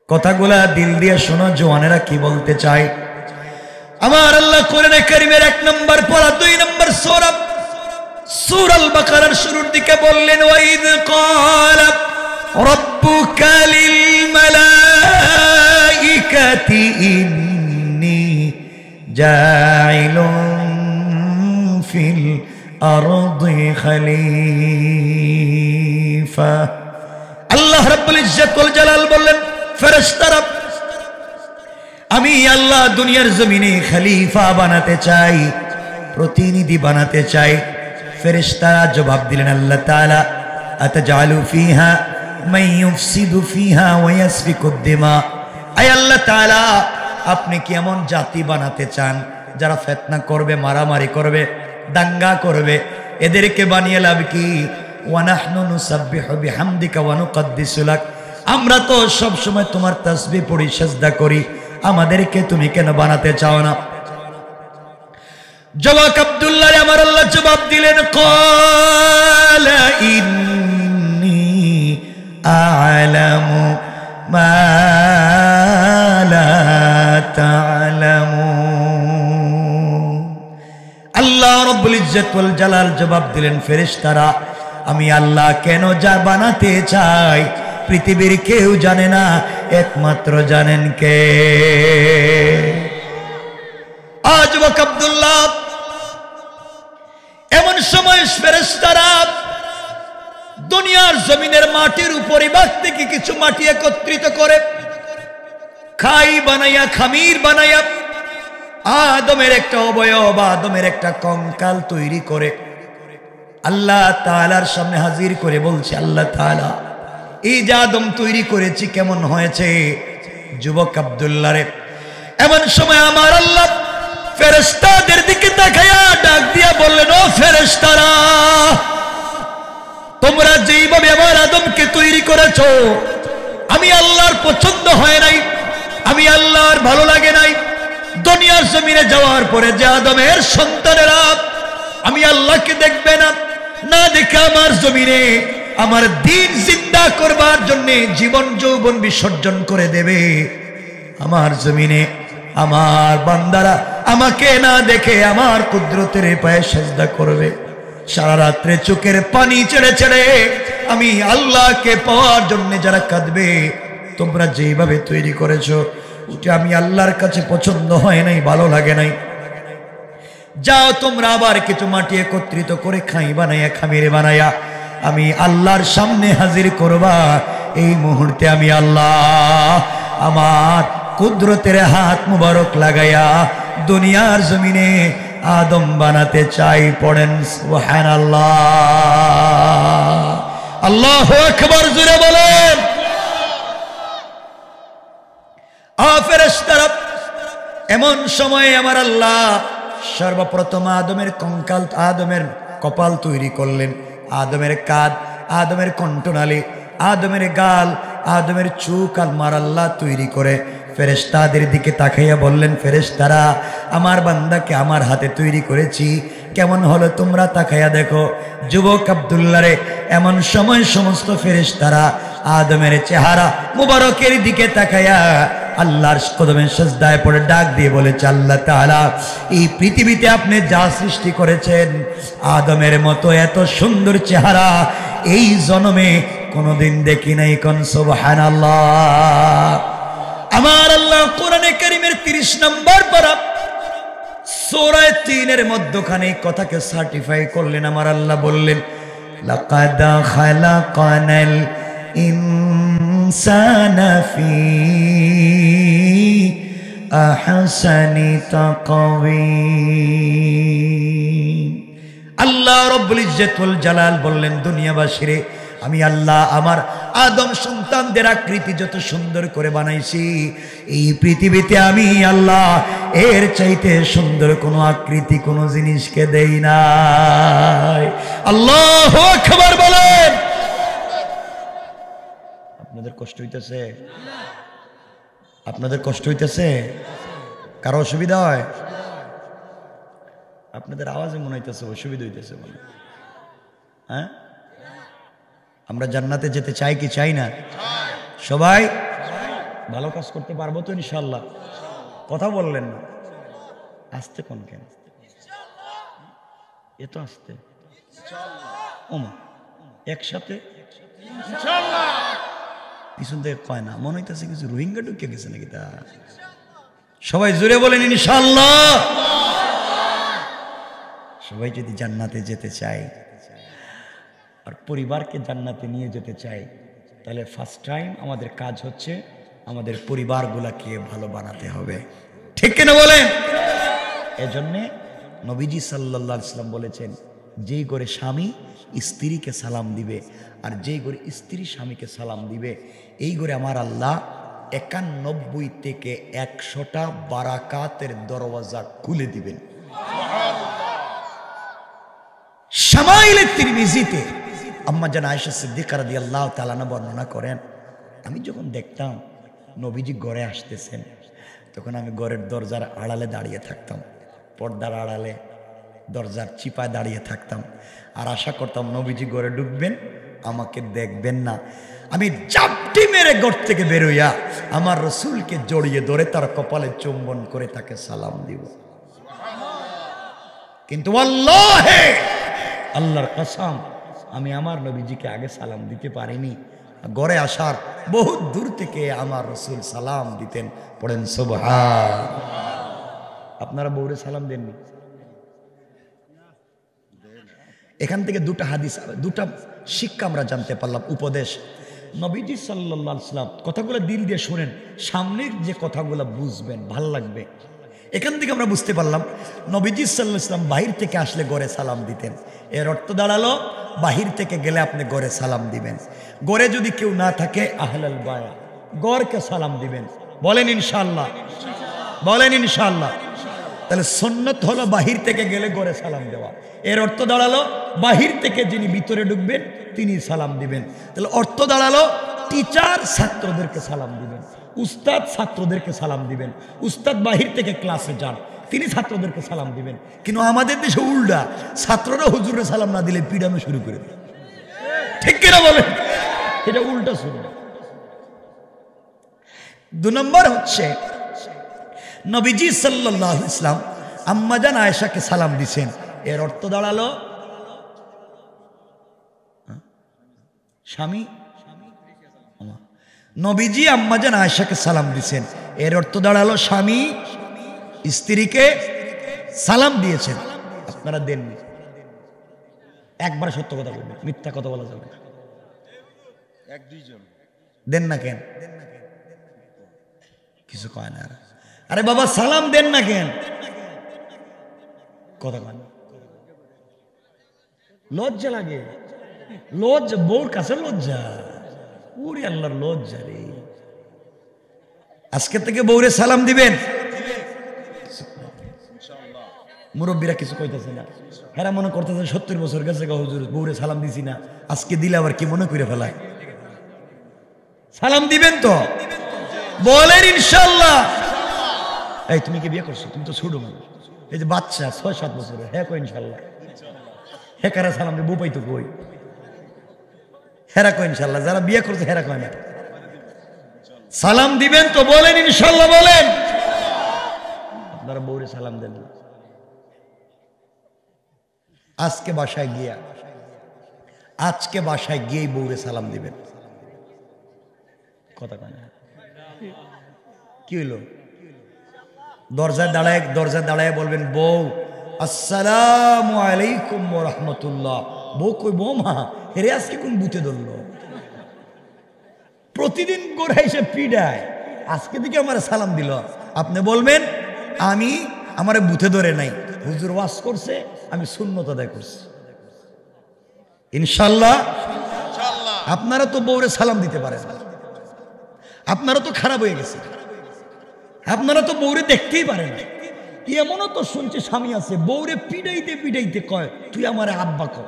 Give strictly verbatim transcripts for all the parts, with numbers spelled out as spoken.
কথাগুলা দিল দিয়ে শোনো জওয়ানেরা কি বলতে চায়। আমার আল্লাহ কোরআনে কারীমের এক নম্বর পারা দুই নম্বর সূরা সূরা আল বাকারার শুরুর দিকে বললেন ওয়াইদ ক্বালা রাব্বুকা লিল মালাইকাতি ইন্নী জাইলুন ফিল আরদি খলিফা। আল্লাহ রাব্বুল ইজ্জত ওয়াল জালাল বললেন ফেরেশতারা আমি আল্লাহ দুনিয়ার জমিনে খলিফা বানাতে চাই, প্রতিনিধি বানাতে চাই। ফেরেশতারা জবাব দিলেন আল্লাহ তাআলা আতাজালু ফিহা মান ইউফসিদু ফিহা ওয়া ইয়াসফিকুদ দিমা। আয় আল্লাহ তাআলা আপনি কি এমন জাতি বানাতে চান যারা ফিতনা করবে, মারামারি করবে, দাঙ্গা করবে? এদেরকে বানিয়ে লাভ কি? ওয়া নাহনু নুসাব্বিহু বিহামদিকা ওয়া নুকদ্দিসু লাক, আমরা তো সব সময় তোমার তাসবিহ পড়ি, সিজদা করি, আমাদেরকে তুমি কেন বানাতে চাও না? জওয়াক আব্দুল্লাহ আমার আল্লাহ জবাব দিলেন ক্বালা ইন্নী আ'লামু মা লা তা'লামুন। আল্লাহ রাব্বুল ইজ্জত ওয়াল জালাল জবাব দিলেন ফেরেশতারা আমি আল্লাহ কেন যা বানাতে চাই পৃথিবীর কেউ জানে না, একমাত্র জানেন কে? আজ ওয়াক আব্দুল্লাহ এমন সময় ফেরেশতারা দুনিয়ার জমিনের মাটির উপরে বাগ থেকে কিছু মাটি একত্রিত করে খাই বানাইয়া, খামির বানাইয়া আদমের একটা অবয়ব, আদমের একটা কঙ্কাল তৈরি করে আল্লাহ তাআলার সামনে হাজির করে বলছে আল্লাহ তাআলা এই যে আদম তৈরি করেছি কেমন হয়েছে? যুবক আব্দুল্লাহ রে এমন সময় আমার আল্লাহ ফেরেশতাদের দিকে তাকায়া ডাক দিয়া বললেন ও ফেরেশতারা তোমরা যেইভাবে আমার আদমকে তৈরি করেছো আমি আল্লাহর পছন্দ হয় নাই, আমি আল্লাহর ভালো লাগে নাই। দুনিয়ার জমিনে যাওয়ার পরে যে আদমের সন্তানেরা আমি আল্লাহকে দেখবে না, না দেখে আমার জমিনে আমার দিন জিন্দা করবার জন্য জীবন যৌবন বিসর্জন করে দেবে, আমার জমিনে আমার বান্দারা আমাকে না দেখে আমার কুদরতের পায়ে সিজদা করবে, সারা রাত্রে চোখের পানি ছেড়ে ছেড়ে আমি আল্লাহকে পাওয়ার জন্য যারা কাঁদবে, তোমরা যেভাবে তৈরি করেছো ওটা আমি আল্লাহর কাছে পছন্দ হয় নাই, ভালো লাগে নাই। যাও তোমরা আবার কিছু মাটি একত্রিত করে খাই বানাইয়া, খামিরে বানাইয়া আমি আল্লাহর সামনে হাজির করবা। এই মুহূর্তে আমি আল্লাহ আমার কুদরতের হাত মুবারক লাগাইয়া দুনিয়ার জমিনে আদম বানাতে চাই। পড়েন সুবহানাল্লাহ, আল্লাহু আকবার, জোরে বলেন। আ ফেরেশতারা এমন সময় আমার আল্লাহ সর্বপ্রথম আদমের কঙ্কাল, আদমের কপাল তৈরি করলেন, আদমের কাঁধ, আদমের কণ্ঠনালী, আদমের গাল, আদমের চোখ আমার আল্লাহ তৈরি করে ফেরেশতাদের দিকে তাকাইয়া বললেন ফেরেশতারা আমার বান্দাকে আমার হাতে তৈরি করেছি, কেমন হলো তোমরা তাকাইয়া দেখো। যুবক আব্দুল্লাহ রে এমন সময় সমস্ত ফেরেশতারা আদমের চেহারা মুবারকের দিকে তাকাইয়া আল্লাহর কদমে সিজদায় পড়ে ডাক দিয়ে বলেছে আল্লাহ তাআলা এই পৃথিবীতে আপনি যা সৃষ্টি করেছেন আদমের মতো এত সুন্দর চেহারা এই জন্মে কোনোদিন দেখি নাই। কোন সুবহানাল্লাহ। আমার আল্লাহ কোরআনে কারীমের তিরিশ নম্বর পারা সূরা তিনের মধ্যখানে কথাকে সার্টিফাই করলেন। আমার আল্লাহ বললেন লাকাদ খালাকানাল ইনসানা ফি আহসানি তাকওয়িম। আল্লাহ রব্বুল ইজ্জত ওয়াল জালাল বললেন দুনিয়াবাসীরে আমি আল্লাহ আমার আদম সন্তানদের আকৃতি যত সুন্দর করে বানাইছি এই পৃথিবীতে আমি আল্লাহ এর চাইতে সুন্দর কোনো আকৃতি কোনো জিনিসকে দেই নাই। আল্লাহু আকবার বলেন। আপনাদের কষ্ট হইতেছে? আপনাদের কষ্ট হইতেছে? কারো অসুবিধা হয়? আপনাদের আওয়াজে মনে হইতেছে অসুবিধা হইতেছে মনে। হ্যাঁ, আমরা জান্নাতে যেতে চাই কি চাই না? সবাই ভালো কাজ করতে পারবো তো ইনশাল্লাহ? কথা বললেন না, আসতে কোন কেন এ তো আসতে ওমা একসাথে পিছন থেকে কয় না, মনে হইতেছে কিছু রোহিঙ্গা ঢুকে গেছে নাকি। তা সবাই জোরে বলেন ইনশাল্লাহ। সবাই যদি জান্নাতে যেতে চায় আর পরিবারকে জান্নাতে নিয়ে যেতে চায়, তাহলে ফার্স্ট টাইম আমাদের কাজ হচ্ছে আমাদের পরিবারগুলোকে ভালো বানাতে হবে, ঠিক কিনা বলেন? এজন্যে নবীজি সাল্লাল্লাহু আলাইহি ওয়াসাল্লাম বলেছেন, যেই ঘরে স্বামী স্ত্রীকে সালাম দিবে আর যেই ঘরে স্ত্রী স্বামীকে সালাম দিবে, এই ঘরে আমার আল্লাহ একানব্বই থেকে একশোটা বারাকাতের দরওয়াজা খুলে দিবেন। শামাইলে তিরমিজিতে আম্মা জান আয়েশা সিদ্দিকা রাদিয়াল্লাহু তাআলা আনহা বর্ণনা করেন, আমি যখন দেখতাম নবীজি ঘরে আসতেছেন, তখন আমি ঘরের দরজার আড়ালে দাঁড়িয়ে থাকতাম, পর্দার আড়ালে দরজার চিপায় দাঁড়িয়ে থাকতাম, আর আশা করতাম নবীজি ঘরে ঢুকবেন, আমাকে দেখবেন না। আমি চাপটি মেরে ঘর থেকে বেরোইয়া আমার রসুলকে জড়িয়ে ধরে তার কপালে চুম্বন করে তাকে সালাম দিব। কিন্তু আল্লাহে আল্লাহর কসম, আমি আমার নবীজিকে আগে সালাম দিতে পারিনি। ঘরে আসার বহুত দূর থেকে আমার রসুল সালাম দিতেন। পড়েন সুবহান। আপনারা বউরে সালাম দেননি? এখান থেকে দুটা হাদিস, দুটা শিক্ষা আমরা জানতে পারলাম, উপদেশ। নবীজি সাল্লাল্লাহু আলাইহি ওয়াসাল্লাম কথাগুলো দিল দিয়ে শুনেন, সামনের যে কথাগুলো বুঝবেন, ভাল লাগবে। এখান থেকে আমরা বুঝতে পারলাম নবীজি সাল্লাল্লাহু আলাইহি ওয়াসাল্লাম বাহির থেকে আসলে ঘরে সালাম দিতেন। এর অর্থ দাঁড়ালো বাহির থেকে গেলে আপনি ঘরে সালাম দিবেন। ঘরে যদি কেউ না থাকে আহলাল বায়া, ঘরকে সালাম দিবেন। বলেন ইনশাআল্লাহ, বলেন ইনশাআল্লাহ। তাহলে সুন্নাত হলো বাহির থেকে গেলে ঘরে সালাম দেওয়া। এর অর্থ দাঁড়ালো বাহির থেকে যিনি ভিতরে ঢুকবেন তিনি সালাম দিবেন। তাহলে অর্থ দাঁড়ালো টিচার ছাত্রদেরকে সালাম দিবেন, উস্তাদ ছাত্রদেরকে সালাম দিবেন। উস্তাদ বাহির থেকে ক্লাসে যান, তিনি ছাত্রদেরকে সালাম দিবেন। কিন্তু আমাদের দেশে উল্টা, ছাত্ররা হুজুরে সালাম না দিলে পিড়ানো শুরু করে দেয়, ঠিক কিনা বলেন? এটা উল্টা শুরু। দু নম্বর হচ্ছে নবীজি সাল্লাল্লাহু আলাইহি ওয়াসাল্লাম আম্মা জান আয়েশাকে সালাম দিছেন। এর অর্থ দাঁড়ালো স্বামী, নবীজি আম্মা জান আয়েশাকে সালাম দিছেন, এর অর্থ দাঁড়ালো স্বামী স্ত্রীকে সালাম দিয়েছেন। আপনারা দেননি, একবার সত্য কথা বলবেন, মিথ্যা কথা বলা যাবে না। এক দুইজন দেন না কেন? কিছু কয় না। আরে বাবা সালাম দেন না কেন? কথা কয় না, লজ্জা লাগে। লজ্জা, বউর কাছে লজ্জা, ওরে আল্লাহর লজ্জা রে। আজকে থেকে বউরে সালাম দিবেন। মুরব্বীরা কিছু কইতেছে না, হেরা মনে করতেছে সত্তর বছর গেছে হুজুর বউরে সালাম দিছি না, আজকে দিলে আবার কি মনে করে ফেলায়। সালাম দিবেন তো, বলেন ইনশাআল্লাহ। এই তুমি কি বিয়ে করছো? তুমি তো ছোট মানুষ, এই যে বাচ্চা ছয় সাত বছরের, হ্যাঁ কই ইনশাআল্লাহ। হ্যাঁ কারা সালাম দিয়ে বউ পাইতো কই? হেরা কই ইনশাআল্লাহ। যারা বিয়ে করছে হেরা কয় না। সালাম দিবেন তো, বলেন ইনশাআল্লাহ, বলেন। আপনারা বউরে সালাম দেন না। আজকে বাসায় গিয়া আজকে বাসায় গিয়ে বউরে সালাম দিবেন। কথা কয় না। কি হইল? দরজায় দাঁড়ায় দরজায় দাঁড়ায় বলবেন বউ আসসালামু আলাইকুম ওয়া রাহমাতুল্লাহ। বউ কই বউ মা হেরে আজকে কোন বুতে ধরলো? প্রতিদিন করে এসে পিডায়, আজকে থেকে আমার সালাম দিল। আপনি বলবেন আমি আমার বুথে ধরে নাই, হুজুর ওয়াজ করছে, আমি সুন্নত আদায় করছি। ইনশাআল্লাহ আপনারা তো বউরে সালাম দিতে পারেন, আপনারা তো খারাপ হয়ে গেছে, আপনারা তো বউরে দেখতেই পারেন। এমনও তো শুনছে স্বামী আছে বউরে পিডাইতে পিডাইতে কয় তুই আমার আব্বা কর।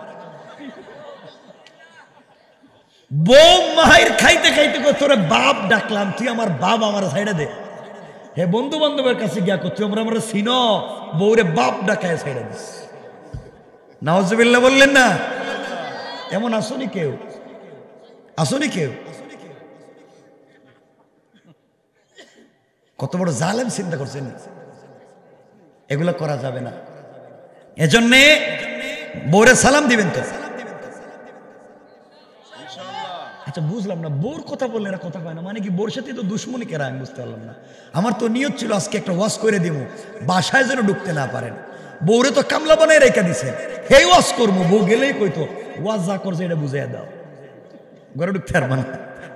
বউ মায়ের খাইতে খাইতে কয় তোরে বাপ ডাকলাম, তুই আমার বাপ, আমার সাইডে দে। হে বন্ধু বান্ধবের কাছে গিয়া কর তুই আমরা আমরা চিনো, বউরে বাপ ডাকায় সাইডে দিস। নাউজুবিল্লাহ বললেন না? এমন আসনি কেউ? আসনি কেউ? কত বড় জালেম চিন্তা করছেন। এগুলো করা যাবে না। এজন্যে বউরে সালাম দিবেন তো। আচ্ছা বুঝলাম না, বোর কথা বললে এরা কথা কয় না, মানে কি বোর সাথে তো দুশ্মনী কেরা? আমি বুঝতে পারলাম না। আমার তো নিয়ত ছিল আজকে একটা ওয়াজ করে দিব, বাসায় যেন ঢুকতে না পারেন। বউরে তো কামলা বানায় রেখে দিছে, হেই ওয়াজ করবো, বউ গেলেই কইতো ওয়াজ যা করছে এটা বুঝাইয়া দাও, ঘরে ঢুকতে পারবা না।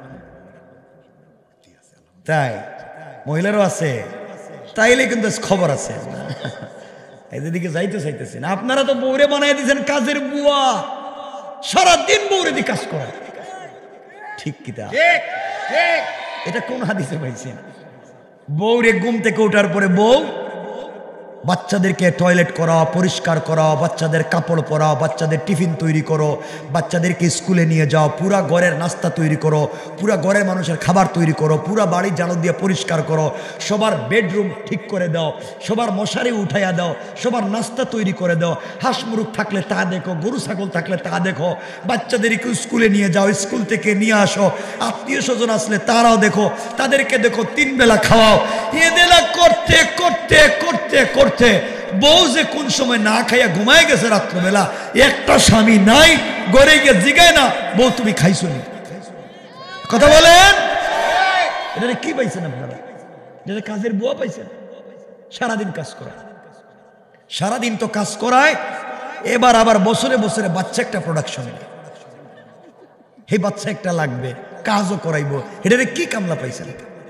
তাই মহিলারও আছে, তাইলে কিন্তু খবর আছে। এদিকে যাইতে চাইতেছেন আপনারা, তো বউরে বানাই দিয়েছেন কাজের বুয়া, সারাদিন বউরে দিয়ে কাজ করা। ঠিক কিতা? এটা কোন হাদিসে পাইছেন? বউরে ঘুম থেকে ওঠার পরে বউ বাচ্চাদেরকে টয়লেট করা, পরিষ্কার করা, বাচ্চাদের কাপড় পরা, বাচ্চাদের টিফিন তৈরি করো, বাচ্চাদেরকে স্কুলে নিয়ে যাও, পুরা ঘরের নাস্তা তৈরি করো, পুরা ঘরের মানুষের খাবার তৈরি করো, পুরা বাড়ি ঝাড়ু দিয়ে পরিষ্কার করো, সবার বেডরুম ঠিক করে দাও, সবার মশারি উঠাইয়া দাও, সবার নাস্তা তৈরি করে দাও, হাঁস মুরগ থাকলে তা দেখো, গরু ছাগল থাকলে তা দেখো, বাচ্চাদেরকে স্কুলে নিয়ে যাও, স্কুল থেকে নিয়ে আসো, আত্মীয় স্বজন আসলে তারাও দেখো, তাদেরকে দেখো, তিন বেলা খাওয়াও। এদেলা করতে করতে করতে করতে বউ যে কোন সময় না খাইয়া ঘুমায় গেছে রাত্রবেলা, একটা স্বামী নাই, গড়ে গিয়ে জিগায় না বউ তুমি খাইছো নি? কথা বলেন, এটা কি পাইছেন আপনারা? এটা কাজের বুয়া পাইছেন? সারাদিন কাজ করায়, সারাদিন তো কাজ করায়, এবার আবার বছরে বছরে বাচ্চা একটা প্রোডাকশন, এই বাচ্চা একটা লাগবে, কাজও করাইবো, এটা কি কামলা পাইছেন?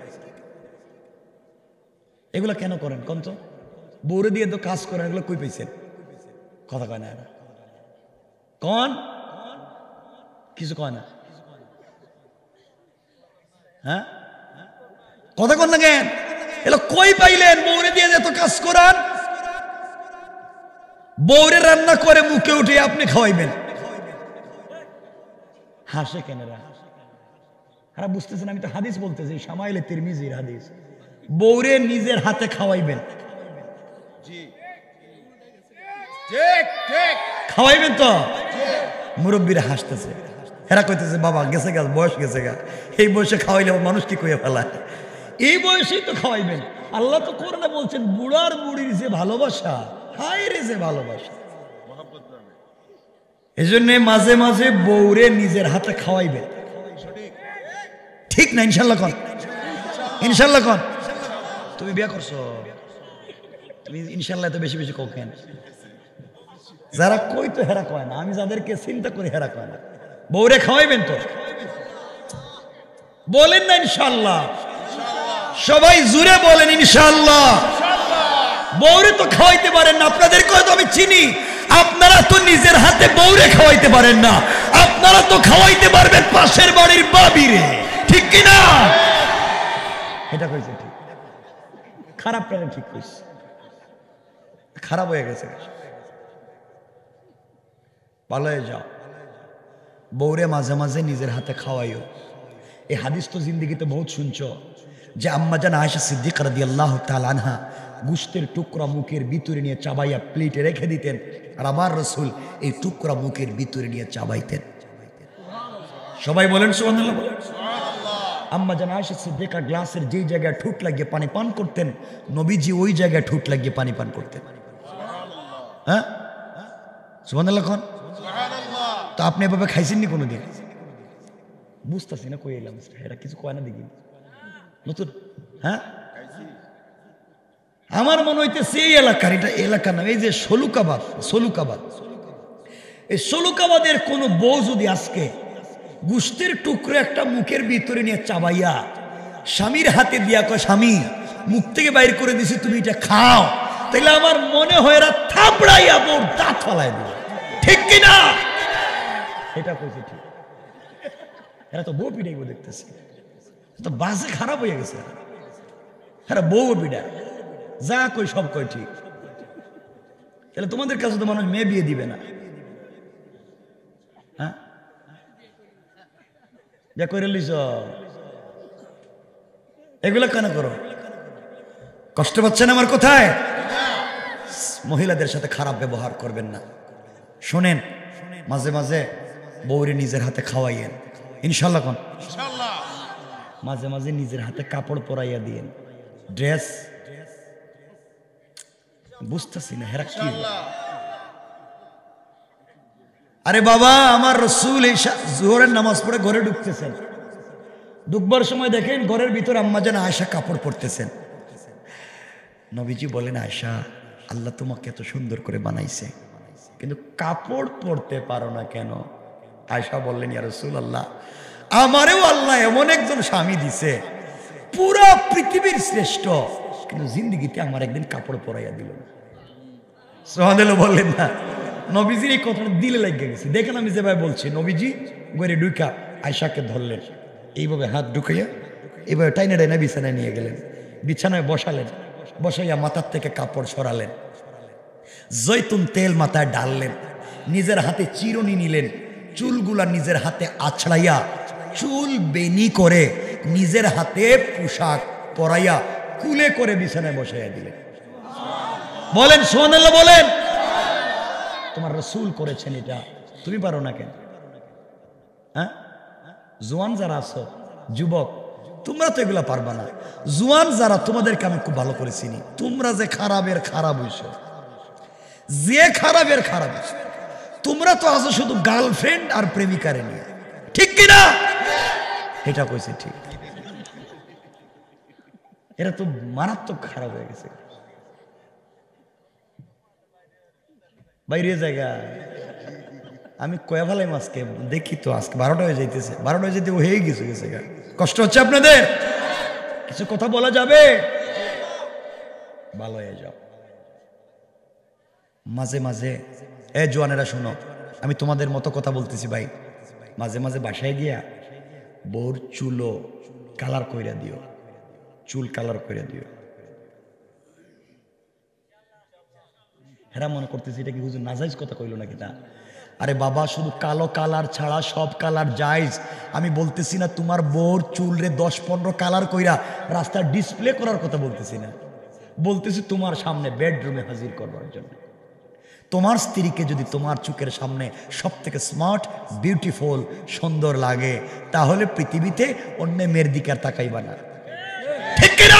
এগুলো কেন করেন কোন তো? বউরে দিয়ে তো কাজ করেন, এগুলো কই পাইছেন? কথা কয় না এরা, কন কিছু কয় না, হ্যাঁ কথা কন না কেন? এগুলো কই পাইলেন? বউরে দিয়ে এত কাজ করান, বউরে রান্না করে মুখে উঠে আপনি খাওয়াইবেন, হাসে কেন এরা? এরা বুঝতেছেন আমি তো হাদিস বলতেছি, শামাইলে তিরমিজির হাদিস, বউরে নিজের হাতে খাওয়াইবেন, খাওয়াইবেন তো। মুরব্বীরা হাসতেছে, হেরা কইতেছে বাবা গেছে গা, বয়স গেছে গা, এই বয়সে খাওয়াইলে মানুষ কি কইয়া ফেলায়, এই বয়সেই তো খাওয়াইবেন। আল্লাহ তো কোরআনে বলছেন বুড়ার বুড়ির যে ভালোবাসা, হায় রে যে ভালোবাসা। এই জন্য মাঝে মাঝে বউরে নিজের হাতে খাওয়াইবেন, ঠিক না? ইনশাল্লাহ কন, ইনশাল্লাহ কন। তুমি বিয়া করছো, তুমি ইনশাল্লাহ তো বেশি বেশি কেন? যারা কই তো হেরা কয় না, আমি যাদেরকে চিন্তা করি হেরা কয় না। বউরে খাওয়াইবেন তো, বলেন না ইনশাল্লাহ? সবাই জুড়ে বলেন ইনশাল্লাহ। বউরে তো খাওয়াইতে পারেন না, আপনাদেরকে তো আমি চিনি, আপনারা তো নিজের হাতে বউরে খাওয়াইতে পারেন না, আপনারা তো খাওয়াইতে পারবেন পাশের বাড়ির বাবিরে, ঠিক কিনা? এটা কইছে ঠিক, খারাপটা ঠিক কইছে, খারাপ হয়ে গেছে, ভালো হয়ে যাও। বউরে মাঝে মাঝে নিজের হাতে খাওয়াইও। এই হাদিস তো জিন্দিগিতে বহুত শুনছ, যে আম্মাজান আয়েশা সিদ্দিকা রাদিয়াল্লাহু তাআলা আনহা গোশতের টুকরা মুখের ভিতরে নিয়ে চাবাইয়া প্লেটে রেখে দিতেন, আর আমার রাসূল এই টুকরা মুখের ভিতরে নিয়ে চাবাইতেন। সবাই বলেন সুবহানাল্লাহ। আম্মাজান আয়েশা সিদ্দিকা গ্লাসের যেই জায়গায় ঠুট লাগিয়ে পানি পান করতেন, নবীজি ওই জায়গায় ঠুট লাগিয়ে পানি পান করতেন। হ্যাঁ সুবহানাল্লাহ খান। তো আপনি এভাবে খাইছেননি কোনোদিন? বুঝতেছি না কই এলাম, এরা কিছু কয় না দেখি নতুন। হ্যাঁ আমার মনে হইতেছে এই এলাকার, এটা এলাকা না, এই যে সলুকাবাদ, সলুকাবাদ, এই সলুকাবাদের কোন বউ যদি আজকে গোশতের টুকরো একটা মুখের ভিতরে নিয়ে চাবাইয়া স্বামীর হাতে দিয়া কয় স্বামী মুখ থেকে বাইর করে দিছি তুমি এটা খাও, তাহলে আমার মনে হয় এরা থাপড়াইয়া বউর দাঁত ফলাই দিবে, ঠিক কিনা? এটা কইছে ঠিক, এরা তো বউ পিটাইব দেখতেছে, তো বাসে খারাপ হয়ে গেছে, এরা বউ পিটায়, যা কই সব কই ঠিক। তাহলে তোমাদের কাছে তো মানুষ মেয়ে বিয়ে দিবে না, হ্যাঁ যা করে লিস, এগুলো কেন করো? কষ্ট পাচ্ছেন আমার কোথায়? মহিলাদের সাথে খারাপ ব্যবহার করবেন না। শোনেন, মাঝে মাঝে বউরে নিজের হাতে খাওয়াইয়েন, ইনশাল্লাহ কোন মাঝে মাঝে নিজের হাতে কাপড় পরাইয়া দিয়েন, ড্রেস বুঝতেছি না হেরা কি। আরে বাবা, আমার রসুল এই জোহরের নামাজ পড়ে ঘরে ঢুকতেছেন, ঢুকবার সময় দেখেন ঘরের ভিতর আম্মাজান আয়েশা কাপড় পরতেছেন। নবীজি বলেন, আয়েশা, আল্লাহ তোমাকে এত সুন্দর করে বানাইছে, কিন্তু কাপড় পরতে পারো না কেন? আয়েশা বললেন, ইয়া রাসূলুল্লাহ, আমারেও আল্লাহ এমন একজন স্বামী দিছে, পুরা পৃথিবীর শ্রেষ্ঠ, কিন্তু জিন্দিগিতে আমার একদিন কাপড় পরাইয়া দিল না। সুবহানাল্লাহ বললেন না? নবীজির এই কথাটা দিলে লেগে গেছে। দেখেন আমি যেভাবে বলছি, নবীজি ঘরে ঢুকা আয়েশাকে ধরলেন, এইভাবে হাত ঢুকাইয়া এইভাবে টাইনে টাইনে বিছানায় নিয়ে গেলেন, বিছানায় বসালেন, বসাইয়া মাথার থেকে কাপড় সরালেন, জৈতুন তেল মাথায় ডাললেন, নিজের হাতে চিরুনি নিলেন, চুলগুলা নিজের হাতে আছড়াইয়া চুল বেনি করে নিজের হাতে পোশাক পরাইয়া কুলে করে বিছানায় বসাইয়া দিলেন। বলেন সুবহানাল্লাহ বলেন। তোমার রাসূল করেছেন এটা, তুমি পারো না কেন? হ্যাঁ, জোয়ান যারা আছো, যুবক, তোমরা তো এগুলা পারবা না। জোয়ান যারা, তোমাদেরকে আমি খুব ভালো করে চিনি, তোমরা যে খারাপের খারাপ হইছো, যে খারাপের খারাপ হইছো, তোমরা তো আছো শুধু গার্লফ্রেন্ড আর প্রেমিকারে নিয়ে, ঠিক কিনা? এটা কইছে ঠিক। এরা তো মারাত্মক খারাপ হয়ে গেছে। বাইরে জায়গা আমি কয়া ভালাই মাছকে দেখি তো, আজকে বারোটা হয়ে যাইতেছে, বারোটা হয়ে যেতে ও হয়ে গেছে গেছে গা। কষ্ট হচ্ছে আপনাদের? কিছু কথা বলা যাবে? ভালো হয়ে যাও। মাঝে মাঝে এ জোয়ানেরা শোনো, আমি তোমাদের মতো কথা বলতেছি ভাই, মাঝে মাঝে বাসায় গিয়া বউর চুলো কালার কইরা দিও, চুল কালার কইরা দিও। হেরা মনে করতেছি এটা কি হুজুর নাজাইজ কথা কইলো নাকি? না, আরে বাবা, শুধু কালো কালার ছাড়া সব কালার জায়েজ। আমি বলতেছি না তোমার বউর চুল রে দশ পনেরো কালার কইরা রাস্তায় ডিসপ্লে করার কথা বলতেছি না, বলতেছি তোমার সামনে বেডরুমে হাজির করবার জন্য। তোমার স্ত্রীকে যদি তোমার চোখের সামনে সব থেকে স্মার্ট, বিউটিফুল, সুন্দর লাগে, তাহলে পৃথিবীতে অন্য মেয়ের দিকে আর তাকাইবা না, ঠিক কিনা?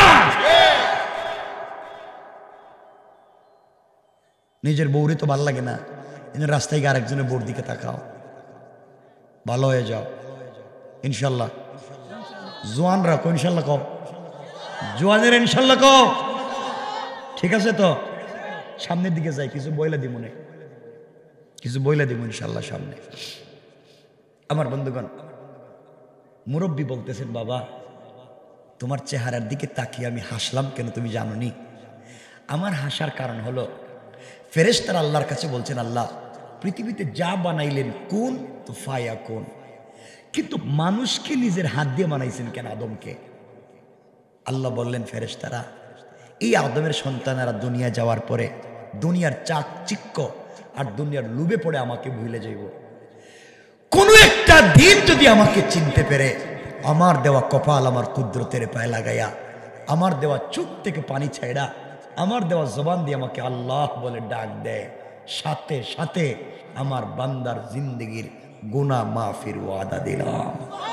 নিজের বউরে তো ভালো লাগে না, রাস্তায় গিয়ে আরেকজনের বউর দিকে তাকাও, ভালো হয়ে যাও ইনশাল্লাহ। জোয়ান রাখো ইনশাল্লাহ, কও জোয়ানের ইনশাল্লাহ কও, ঠিক আছে তো? সামনের দিকে যাই, কিছু বইলা দিব না, কিছু বইলা দিব ইনশাল্লাহ সামনে। আমার বন্ধুগণ, মুরব্বী বলতেছেন, বাবা তোমার চেহারার দিকে তাকিয়ে আমি হাসলাম কেন তুমি জানো নি? আমার হাসার কারণ হলো, ফেরেশতারা আল্লাহর কাছে বলছেন, আল্লাহ পৃথিবীতে যা বানাইলেন কোন তো ফায়া কোন, কিন্তু মানুষকে নিজের হাত দিয়ে বানাইছেন কেন আদমকে? আল্লাহ বললেন, ফেরেশতারা এই আদমের সন্তানেরা দুনিয়া যাওয়ার পরে দুনিয়ার চাকচিক্য আর দুনিয়ার লোভে পড়ে আমাকে ভুলে যাইব। কোন একটা দিন যদি আমাকে চিনতে পেরে আমার দেওয়া কপাল আমার কুদরতের পায়ে লাগাইয়া, আমার দেওয়া চোখ থেকে পানি ছাইড়া, আমার দেওয়া জবান দিয়ে আমাকে আল্লাহ বলে ডাক দেয়, সাথে সাথে আমার বান্দার জিন্দগির গুনাহ মাফির ওয়াদা দিলাম।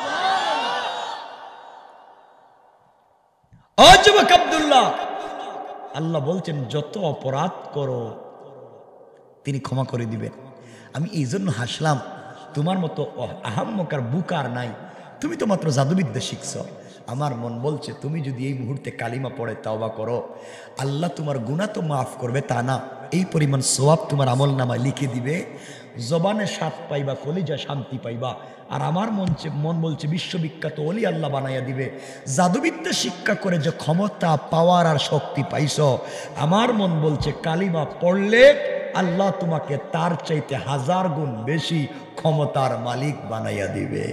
ও যুবক আব্দুল্লাহ, আল্লাহ বলছেন যত অপরাধ করো তিনি ক্ষমা করে দিবেন। আমি এই জন্য হাসলাম, তোমার মতো আহাম্মকার বুকার নাই, তুমি তো মাত্র জাদুবিদ্যা শিখছ। আমার মন বলছে তুমি যদি এই মুহূর্তে কালিমা পড়ে তওবা করো, আল্লাহ তোমার গুনাহ তো মাফ করবে তা না, এই পরিমাণ সওয়াব তোমার আমল নামায় লিখে দিবে, জবানে স্বাদ পাইবা, কলিজা শান্তি পাইবা। আর আমার মন মন বলছে বিশ্ববিখ্যাত ওলি আল্লাহ বানাইয়া দিবে। জাদুবিদ্যা শিক্ষা করে যে ক্ষমতা, পাওয়ার আর শক্তি পাইছ, আমার মন বলছে কালিমা পড়লে আল্লাহ তোমাকে তার চাইতে হাজার গুণ বেশি ক্ষমতার মালিক বানাইয়া দিবে।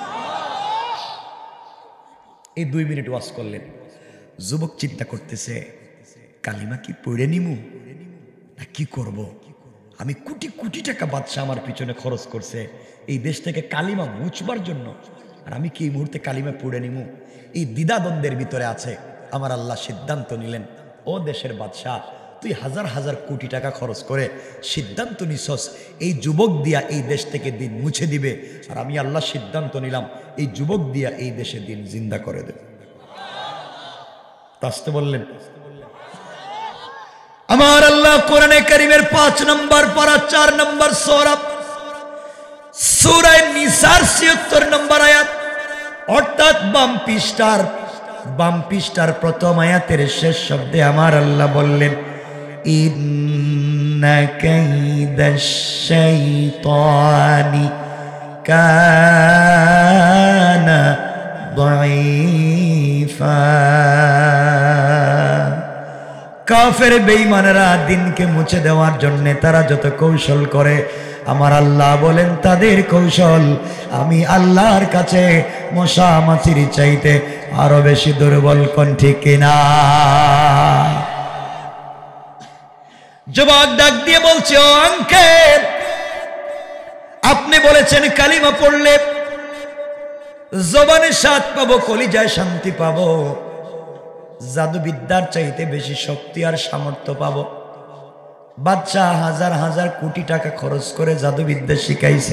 এই দুই মিনিট ওয়াজ করলেন, যুবক চিন্তা করতেছে কালিমা কি পড়ে নিমু না কি করব? আমি কোটি কোটি টাকা বাদশাহ আমার পিছনে খরচ করছে এই দেশ থেকে কালিমা মুছবার জন্য, আর আমি কি এই মুহূর্তে কালিমা পড়ে নিমু? এই দ্বিধাদ্বন্দ্বের ভিতরে আছে। আমার আল্লাহ সিদ্ধান্ত নিলেন, ও দেশের বাদশাহ, তুই হাজার হাজার কোটি টাকা খরচ করে সিদ্ধান্ত নিছস এই যুবক দিয়া এই দেশ থেকে দিন মুছে দিবে, আর আমি আল্লাহ সিদ্ধান্ত নিলাম এই যুবক দিয়া এই দেশে দিন জিন্দা করে দেবে। আসতে বললেন। আমার আল্লাহ কোরআনে কারীমের পাঁচ নম্বর পারা চার নম্বর সূরা সূরা নিসার ছিয়াত্তর নম্বর আয়াত, অর্থাৎ বাম পৃষ্ঠার বাম পৃষ্ঠার প্রথম আয়াতের শেষ শব্দে আমার আল্লাহ বললেন, ইন্না কাইদাশ শাইতানি কানা দাঈফা। কাফের বেঈমানেরা দিনকে মুছে দেওয়ার জন্য তারা যত কৌশল করে, আমার আল্লাহ বলেন তাদের কৌশল আমি আল্লাহর কাছে মশা মাছির চাইতে আরো বেশি দুর্বল। কোন ঠিক কিনা? যুবক ডাক দিয়ে বলছে, ও আঙ্কেল, আপনি বলেছেন কালিমা পড়লে জবানে স্বাদ পাবো, কলিজায় শান্তি পাবো, জাদুবিদ্যার চাইতে বেশি শক্তি আর সামর্থ্য পাবো। বাচ্চা হাজার হাজার কোটি টাকা খরচ করে জাদুবিদ্যা শিখাইছে।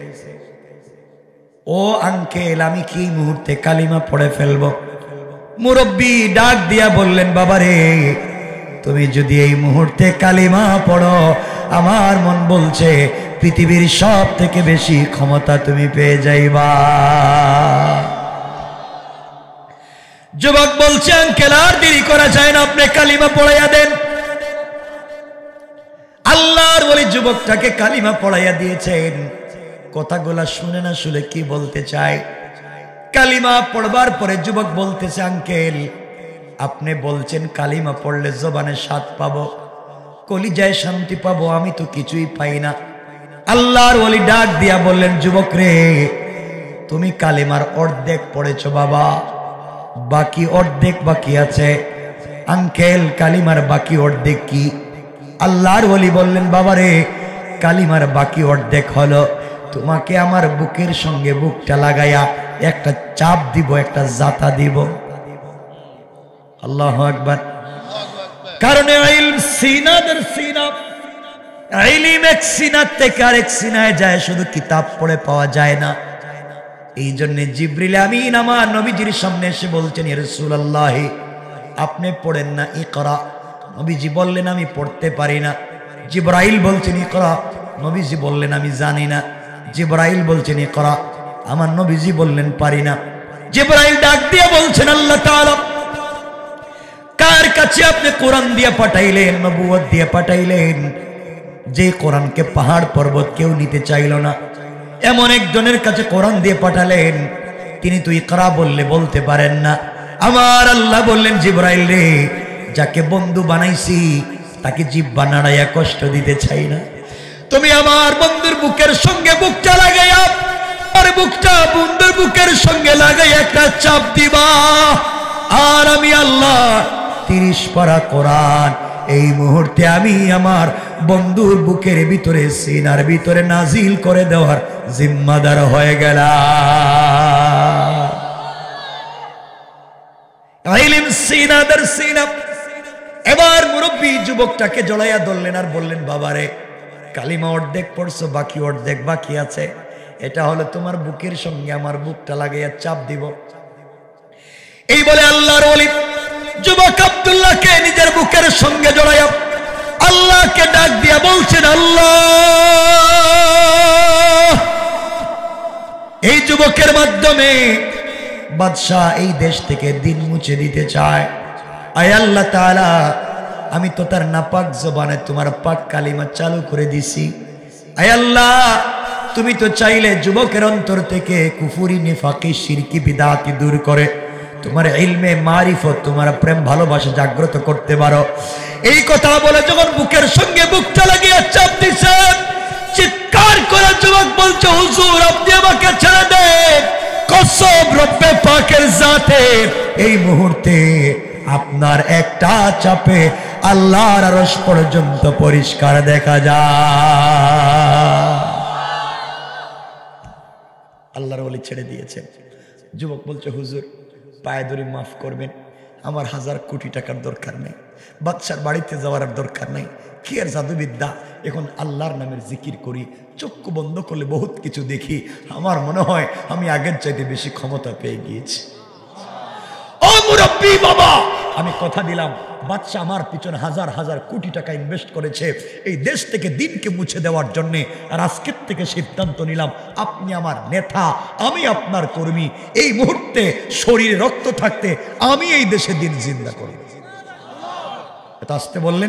ও আঙ্কেল, আমি কি মুহূর্তে কালিমা পড়ে ফেলবো? মুরব্বী ডাক দিয়া বললেন, বাবারে, তুমি যদি এই মুহূর্তে কালিমা পড়ো, আমার মন বলছে পৃথিবীর সব থেকে বেশি ক্ষমতা তুমি পেয়ে যাইবা। যুবক বলছে, আঙ্কেল আর দেরি করা যায় না, আপনি কালিমা পড়াইয়া দেন। আল্লাহর ওলি যুবকটাকে কালিমা পড়াইয়া দিয়েছেন। কথাগুলা শুনে না শুনে কি বলতে চায়? কালিমা পড়বার পরে যুবক বলতেছে, আঙ্কেল আপনি বলছেন কালিমা পড়লে জবানে স্বাদ পাবো, কলিজায় শান্তি পাবো, আমি তো কিছুই পাই না। আল্লাহর ওলি ডাক দিয়া বললেন, যুবক রে, তুমি কালিমার অর্ধেক পড়েছো বাবা, বাকি অর্ধেক বাকি আছে। আঙ্কেল কালিমার বাকি অর্ধেক কি? আল্লাহর ওলি বললেন, বাবারে, কালিমার বাকি অর্ধেক হলো তোমাকে আমার বুকের সঙ্গে বুকটা লাগাইয়া একটা চাপ দিব, একটা জাতা দিব। আল্লাহু আকবার। কারণ ইলম সিনাদের সিনা, ইলম এক সিনা থেকে আরেক সিনায় যায়, শুধু কিতাব পড়ে পাওয়া যায় না। এই জন্য জিবরিল আমিন আমার নবীজির সামনে এসে বলছেন, ইয়া রাসূলুল্লাহ আপনি পড়েন না, ইকরা। নবীজি বললেন, আমি পড়তে পারি না। জিবরাইল বলছেন ইকরা, নবীজি বললেন আমি জানি না। জিবরাইল বলছেন ইকরা, আমার নবীজি বললেন পারি না। জিবরাইল ডাক দিয়ে বলছেন, আল্লাহ তাআলা কার কাছে আপনি কোরআন দিয়ে পাঠাইলেন, নবুয়ত দিয়ে পাঠাইলেন, যে কোরআনকে পাহাড় পর্বত কেউ নিতে চাইল না, এমন একজনের কাছে কোরআন দিয়ে পাঠালেন, তিনি তো ইকরা বললে বলতে পারেন না। আমার আল্লাহ বললেন, জিবরাইল রে, যাকে বন্ধু বানাইছি তাকে জিহ্বা নাড়াইয়া কষ্ট দিতে চাই না। তুমি আমার বন্ধুর বুকের সঙ্গে বুকটা লাগাইয়া, আর বুকটা বন্ধুর বুকের সঙ্গে লাগাইয়া একটা চাপ দিবা, আর আমি আল্লাহ তিরিশ পারা কোরআন এই মুহূর্তে আমি আমার বন্ধুর বুকের ভিতরে সিনার ভিতরে নাজিল করে দেওয়ার জিম্মাদার হয়ে গেলাম। ইলম সিনাদের সিনা। এবার মুরব্বী যুবকটাকে জড়াইয়া ধরলেন আর বললেন, বাবারে, কালিমা অর্ধেক পড়ছো, বাকি অর্ধেক বাকি আছে, এটা হলো তোমার বুকের সঙ্গে আমার বুকটা লাগাইয়া চাপ দিব। এই বলে আল্লাহর ওলি যুবক আব্দুল্লাহকে নিজের বুকের সঙ্গে জড়াইয়া আল্লাহকে ডাক দিয়া বলছেন, আল্লাহ, এই যুবকের মাধ্যমে বাদশাহ এই দেশ থেকে দিন মুছে দিতে চায়। আয় আল্লাহ তাআলা, আমি তো তার নাপাক জবানে তোমার পাক কালিমা চালু করে দিছি। আয় আল্লাহ, তুমি তো চাইলে যুবকের অন্তর থেকে কুফরি, নিফাকি, শিরকি, বিদআতি দূর করে তোমার ইলমে মারিফত, তোমার প্রেম ভালোবাসা জাগ্রত করতে পারো। এই কথা বলে যখন বুকের সঙ্গে বুকটা লাগিয়ে চাপ দিছে, চিৎকার করে যুবক বলছে, হুজুর আপনি আমাকে ছেড়ে দেন, কসম রব্বে পাকের জাতে, এই মুহূর্তে আপনার একটা চাপে আল্লাহর আরশ পর্যন্ত পরিষ্কার দেখা যায়। আল্লাহর ওলি ছেড়ে দিয়েছে। যুবক বলছে, হুজুর পায়ে ধরে মাফ করবেন, আমার হাজার কোটি টাকার দরকার নেই, বাদশার বাড়িতে যাওয়ার দরকার নেই, কি আর জাদুবিদ্যা, এখন আল্লাহর নামের জিকির করি, চক্ষু বন্ধ করলে বহুত কিছু দেখি, আমার মনে হয় আমি আগের চাইতে বেশি ক্ষমতা পেয়ে গিয়েছি। ও মুরব্বী বাবা, আমি কথা দিলাম বাচ্চা আমার পিছনে হাজার হাজার কোটি টাকা ইনভেস্ট করেছে এই দেশ থেকে দিনকে মুছে দেওয়ার জন্যে, আর আজকের থেকে সিদ্ধান্ত নিলাম আপনি আমার নেতা, আমি আপনার কর্মী, এই মুহূর্তে শরীরে রক্ত থাকতে আমি এই দেশে দিন জিন্দা করব। এটা আসতে বললেন।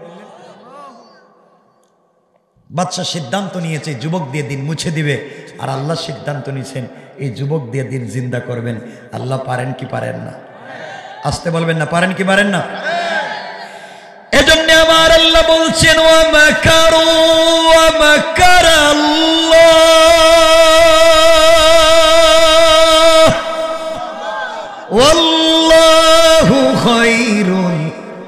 বাচ্চা সিদ্ধান্ত নিয়েছে যুবক দিয়ে দিন মুছে দিবে, আর আল্লাহ সিদ্ধান্ত নিয়েছেন এই যুবক দিয়ে দিন জিন্দা করবেন। আল্লাহ পারেন কি পারেন না? আসতে বলবেন না, পারেন কি পারেন না? এজন্য আমার আল্লাহ বলছেন ওয়া মাকারু ওয়া মাকারা আল্লাহ ওয়াল্লাহু খায়রুল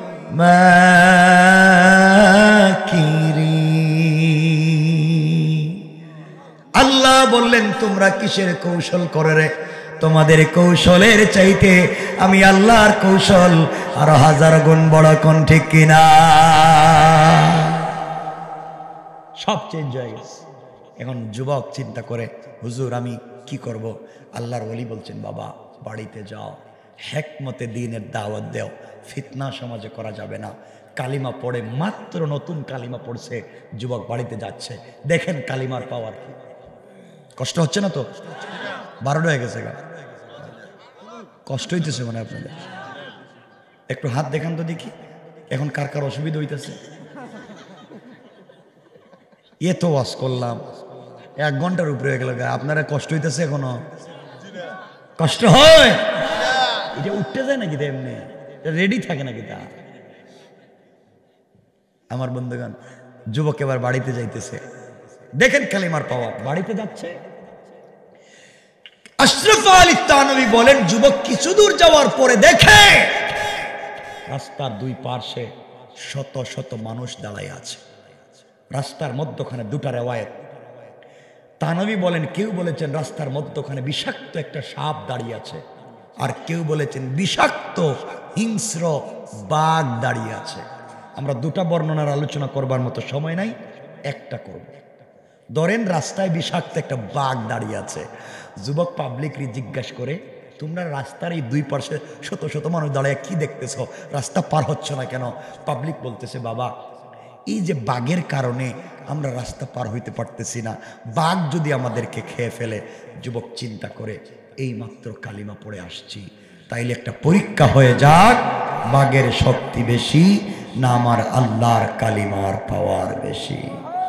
মাকিরিন। আল্লাহ বললেন তোমরা কিসের কৌশল করে রে? তোমাদের কৌশলের চাইতে আমি আল্লাহর কৌশল আরো হাজার গুণ বড়, কোন ঠিক কিনা? সব চেঞ্জ হয়ে গেছে। এখন যুবক চিন্তা করে হুজুর আমি কি করব? আল্লাহর ওলি বলছেন বাবা বাড়িতে যাও, হেকমতে দ্বীনের দাওয়াত দাও, ফিতনা সমাজে করা যাবে না। কালিমা পড়ে, মাত্র নতুন কালিমা পড়ছে, যুবক বাড়িতে যাচ্ছে, দেখেন কালিমার পাওয়ার কি। কষ্ট হচ্ছে না তো? বারোটা হয়ে গেছে, কষ্ট হইতেছে মানে আপনাদের? একটু হাত দেখান তো দেখি, এখন কার কার অসুবিধা হইতেছে? এ তো ওয়াজ করলাম, এক ঘন্টার উপরে হয়ে গেল, আপনারা কষ্ট হইতেছে এখনো? কষ্ট হয়? এটা উঠতে যায় নাকি? এমনি রেডি থাকে নাকি? তা আমার বন্ধুগণ, যুবক এবার বাড়িতে যাইতেছে, দেখেন কালিমার পাওয়ার, বাড়িতে যাচ্ছে। আশরাফ আলী থানভী বলেন যুবক কিছু দূর যাওয়ার পরে দেখে রাস্তার দুই পাশে শত শত মানুষ দাঁড়ায় আছে। রাস্তার মধ্যখানে দুটা রেওয়ায়েত। থানভী বলেন কেউ বলেছেন রাস্তার মধ্যখানে বিষাক্ত একটা সাপ দাঁড়িয়ে আছে, আর কেউ বলেছেন বিষাক্ত হিংস্র বাঘ দাঁড়িয়ে আছে। আমরা দুটা বর্ণনার আলোচনা করবার মতো সময় নাই, একটা করব। ধরেন রাস্তায় বিষাক্ত একটা বাঘ দাঁড়িয়ে আছে। যুবক পাবলিকলি জিজ্ঞাসা করে তোমরা রাস্তার এই দুই পাশে শত শত মানুষ দাঁড়িয়ে কি দেখতেছ, রাস্তা পার হচ্ছ না কেন? পাবলিক বলতেছে বাবা এই যে বাঘের কারণে আমরা রাস্তা পার হইতে পারতেছি না, বাঘ যদি আমাদেরকে খেয়ে ফেলে। যুবক চিন্তা করে এই মাত্র কালিমা পড়ে আসছি, তাইলে একটা পরীক্ষা হয়ে যাক, বাঘের শক্তি বেশি না আমার আল্লাহর কালিমার পাওয়ার বেশি?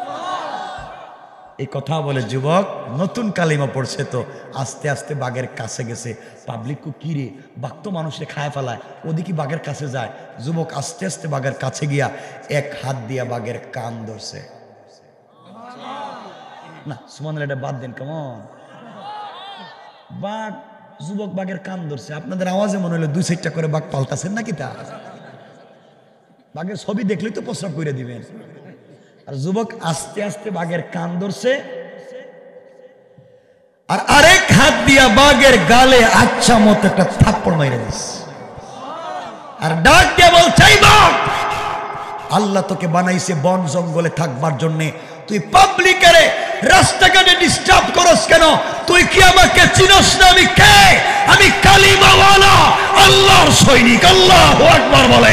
এই কথা বলে যুবক নতুন কালিমা পড়ছে তো আস্তে আস্তে বাঘের কাছে গেছে। পাবলিক কো কি রে, বাঘ তো মানুষে খায় ফেলায়, ওদিকে বাঘের কাছে যায়। যুবক আস্তে আস্তে বাঘের কাছে গিয়া এক হাত দিয়া বাঘের কান ধরছে। না সুবহানাল্লাহ, এটা বাদ দেন, কেমন বাঘ? যুবক বাঘের কান ধরছে। আপনাদের আওয়াজে মনে হলো দুই সাইডটা করে বাঘ পাল্টাছেন নাকি? তা বাঘের ছবি দেখলেই তো প্রস্রাব করে দিবেন। আর যুবক আস্তে আস্তে বাঘের কান ধরছে, আর আরেক হাত দিয়া বাঘের গালে আচ্ছা মতো একটা থাপ্পড় মাইরে দিচ্ছে, আর ডাক দিয়া বলছে বাঘ আল্লাহ তোকে বানাইছে বন জঙ্গলে থাকবার জন্য, তুই পাবলিকের রাস্তাঘাটে ডিস্টার্ব করস কেন? তুই কি আমাকে চিনস না? আমি কে? আমি কালিমাওয়ালা আল্লাহর সৈনিক। আল্লাহু আকবার বলে।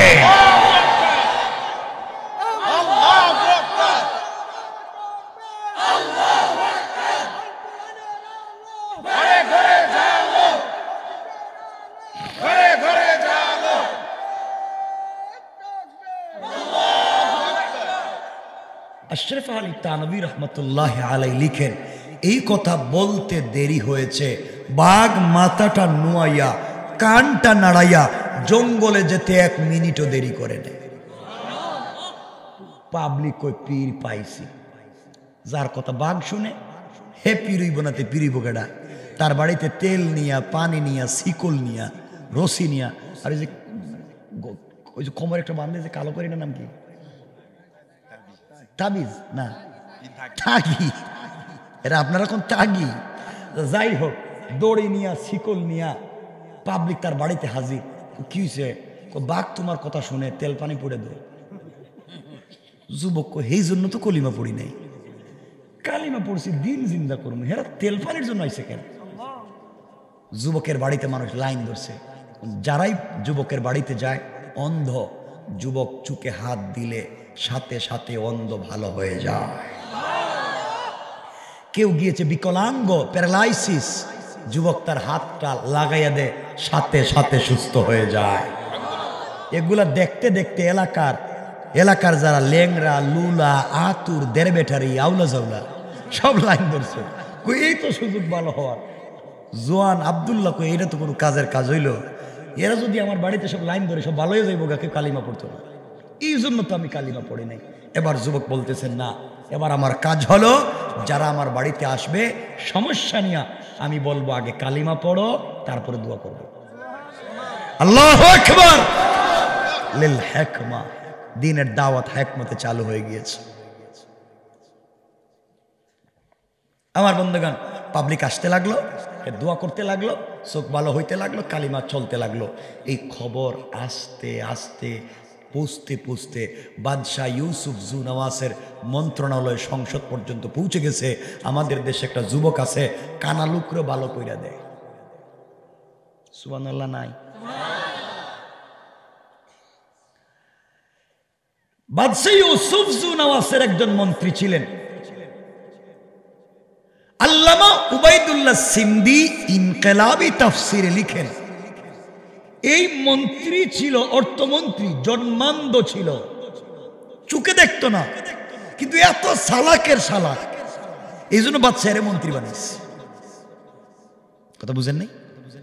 আশরাফ আলী থানভী রহমতুল্লাহ আলাইহি লিখেন এই কথা বলতে দেরি হয়েছে, বাঘ মাথাটা নুয়াইয়া কানটা নাড়াইয়া জঙ্গলে যেতে এক মিনিটও দেরি করে নেই। পাবলিক কই পীর পাইছি, যার কথা বাঘ শুনে হে পীরই বোনাতে পীরি বোকেডা, তার বাড়িতে তেল নিয়া, পানি নিয়া, শিকল নিয়া, রশি নিয়া, আর ওই যে ওই যে কোমর একটা বান্ধে যে কালো করে, নাম কি? তাবিজ না, তাগি। এরা আপনারা কোন তাগি? যাই হোক, দড়ি নিয়া, শিকল নিয়া পাবলিক তার বাড়িতে হাজির। কি হয়েছে? বাঘ তোমার কথা শুনে তেল পানি পড়ে দেয়। যুবক এই জন্য তো কলিমা পড়ি নাই, কালিমা পড়ছি দিন জিন্দা করুন, হেরা তেল পানির জন্য আইসে কেন? যুবকের বাড়িতে মানুষ লাইন ধরছে, যারাই যুবকের বাড়িতে যায় অন্ধ যুবক চুকে হাত দিলে সাথে সাথে অন্ধ ভালো হয়ে যায়। কেউ গিয়েছে বিকলাঙ্গ প্যারালাইসিস, যুবক তার হাতটা লাগাইয়া দে সাথে সাথে সুস্থ হয়ে যায়। এগুলা দেখতে দেখতে এলাকার এলাকার যারা লেংরা লুলা আতুর দেড়বেটারি আউলা জাউলা সব লাইন ধরছে, এই তো সুযোগ ভালো হওয়ার। জোয়ান আব্দুল্লাহ কই এটা তো কোনো কাজের কাজ হইল, এরা যদি আমার বাড়িতে সব লাইন ধরে সব ভালো হয়ে যাইব, কেউ কালিমা পড়তো না, এই জন্য তো আমি কালিমা পড়ি নাই। এবার যুবক বলতেছেন না, এবার আমার কাজ হলো যারা আমার বাড়িতে আসবে সমস্যা নিয়ে আমি বলবো আগে কালিমা পড়ো তারপরে দোয়া করবো। আল্লাহু আকবার। লিল হিকমা, দ্বীনের দাওয়াত হিকমতে চালু হয়ে গিয়েছে। আমার বন্ধুগণ, পাবলিক আসতে লাগলো, দোয়া করতে লাগলো, চোখ ভালো হইতে লাগলো, কালিমা চলতে লাগলো। এই খবর আস্তে আস্তে পুষতে পুষতে বাদশাহ ইউসুফ জু নওয়াসের মন্ত্রণালয় সংসদ পর্যন্ত পৌঁছে গেছে। আমাদের দেশে একটা যুবক আছে কানালুকরে ভালো কইরা দেয়, সুবহানাল্লাহ নাই? বাদশাহ ইউসুফ জু নওয়াসের একজন মন্ত্রী ছিলেন আল্লামা উবাইদুল্লাহ সিন্দি ইনকিলাবি তাফসিরে লিখেন, এই মন্ত্রী ছিল অর্থমন্ত্রী, জন্মান্ধ ছিল, চোখে দেখতো না, কিন্তু এত সালাকের সালাক, এই জন্য বাদশাহের মন্ত্রী বানিয়েছে। কথা বুঝেন নাই?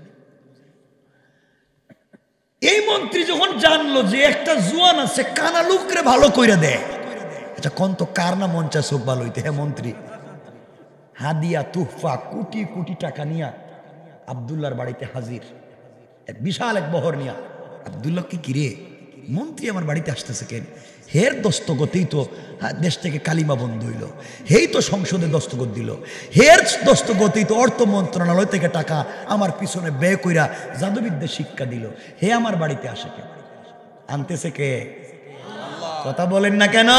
এই মন্ত্রী যখন জানলো যে একটা জুয়ান আছে কানা লুকরে ভালো কইরা দেয়, আচ্ছা কোন তো কার না মঞ্চা চোখ ভালো হইতে, হ্যাঁ মন্ত্রী হাদিয়া তুহফা কোটি কোটি টাকা নিয়া আব্দুল্লাহর বাড়িতে হাজির, এক বিশাল এক বহর নিয়া। আব্দুল্লাহ কি কিরে মন্ত্রী আমার বাড়িতে আসতেছে কেন? হের দস্তগতেই তো দেশ থেকে কালিমা বন্ধ হইল, হেই তো সংসদে দস্তগত দিল, হের দস্তগতেই তো অর্থ মন্ত্রণালয় থেকে টাকা আমার পিছনে ব্যয় কইরা জাদুবিদ্যা শিক্ষা দিল, হে আমার বাড়িতে আসে কেন? আনতেছে কে? কথা বলেন না কেন?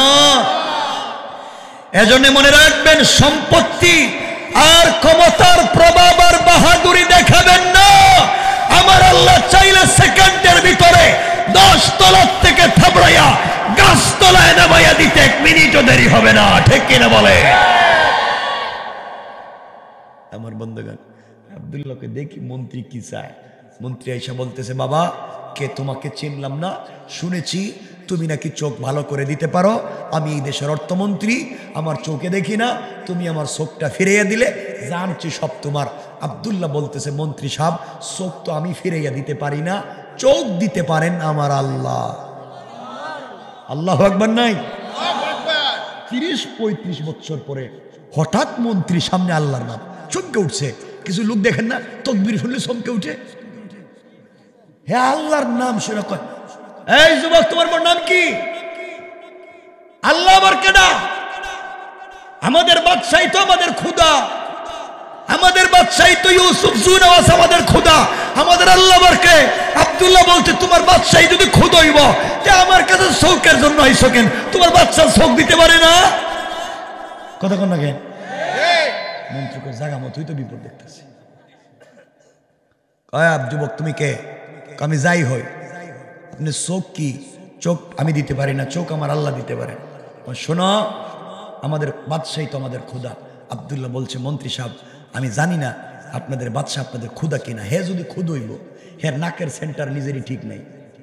এজন্য মনে রাখবেন, সম্পত্তি আর ক্ষমতার প্রভাব আর বাহাদুরি দেখাবেন না। আমার আল্লাহ চাইলে সেকেন্ডের ভিতরে দশ তলার থেকে থাবড়াইয়া গাছ তলায় নামাইয়া দিতে এক মিনিটও দেরি হবে না, ঠিক কিনা বলে? আমার বন্ধুগণ, আব্দুল্লাহকে দেখি মন্ত্রী কি চায়। মন্ত্রী আইসা বলতেছে, বাবা কে তোমাকে চিনলাম না, শুনেছি তুমি নাকি চোখ ভালো করে দিতে পারো, আমি এই দেশের অর্থমন্ত্রী, আমার চোখে দেখি না, তুমি আমার চোখটা ফিরাইয়া দিলে জানছি সব তোমার। আব্দুল্লাহ বলতেছে, মন্ত্রী সাহেব চোখ তো আমি ফিরাইয়া দিতে পারি না, চোখ দিতে পারেন আমার আল্লাহ। আল্লাহু আকবার নাই? তিরিশ পঁয়ত্রিশ বছর পরে হঠাৎ মন্ত্রী সামনে আল্লাহর নাম, চমকে উঠছে। কিছু লোক দেখেন না তাকবীর শুনলে চমকে উঠে, হে আল্লাহর নাম শুনে কয়, এই যুবক তোমার নাম কি? আল্লাহ আবার কেডা? আমাদের বাদশাহী তো আমাদের খোদা, আমাদের বাদশাহী তো ইউসুফ জু নওয়াস আমাদের খোদা, আমাদের আল্লাহ আবার কে? আব্দুল্লাহ বলছে, তোমার বাদশাহী যদি খোদা হইব তে আমার কাছে শৌকের জন্য আইসো কেন? তোমার বাদশাহ শৌক দিতে পারে না? কথা কোন না কেন? মন্ত্রীকে জাগা মতো তুই তো বিপদ দেখতেছি। কয় যুবক তুমি কে? আমি যাই হই, আপনি চোখ কি? চোখ আমি দিতে পারি না, চোখ আমার আল্লাহ দিতে পারেন। শোনো, আমাদের বাদশাহী তো আমাদের খোদা। আব্দুল্লাহ বলছে, মন্ত্রী সাহেব আমি জানি না আপনাদের বাদশাহ আপনাদের খুদা কিনা, হে যদি খুদ হইব, হের নাকের সেন্টার নিজেরই ঠিক নাই,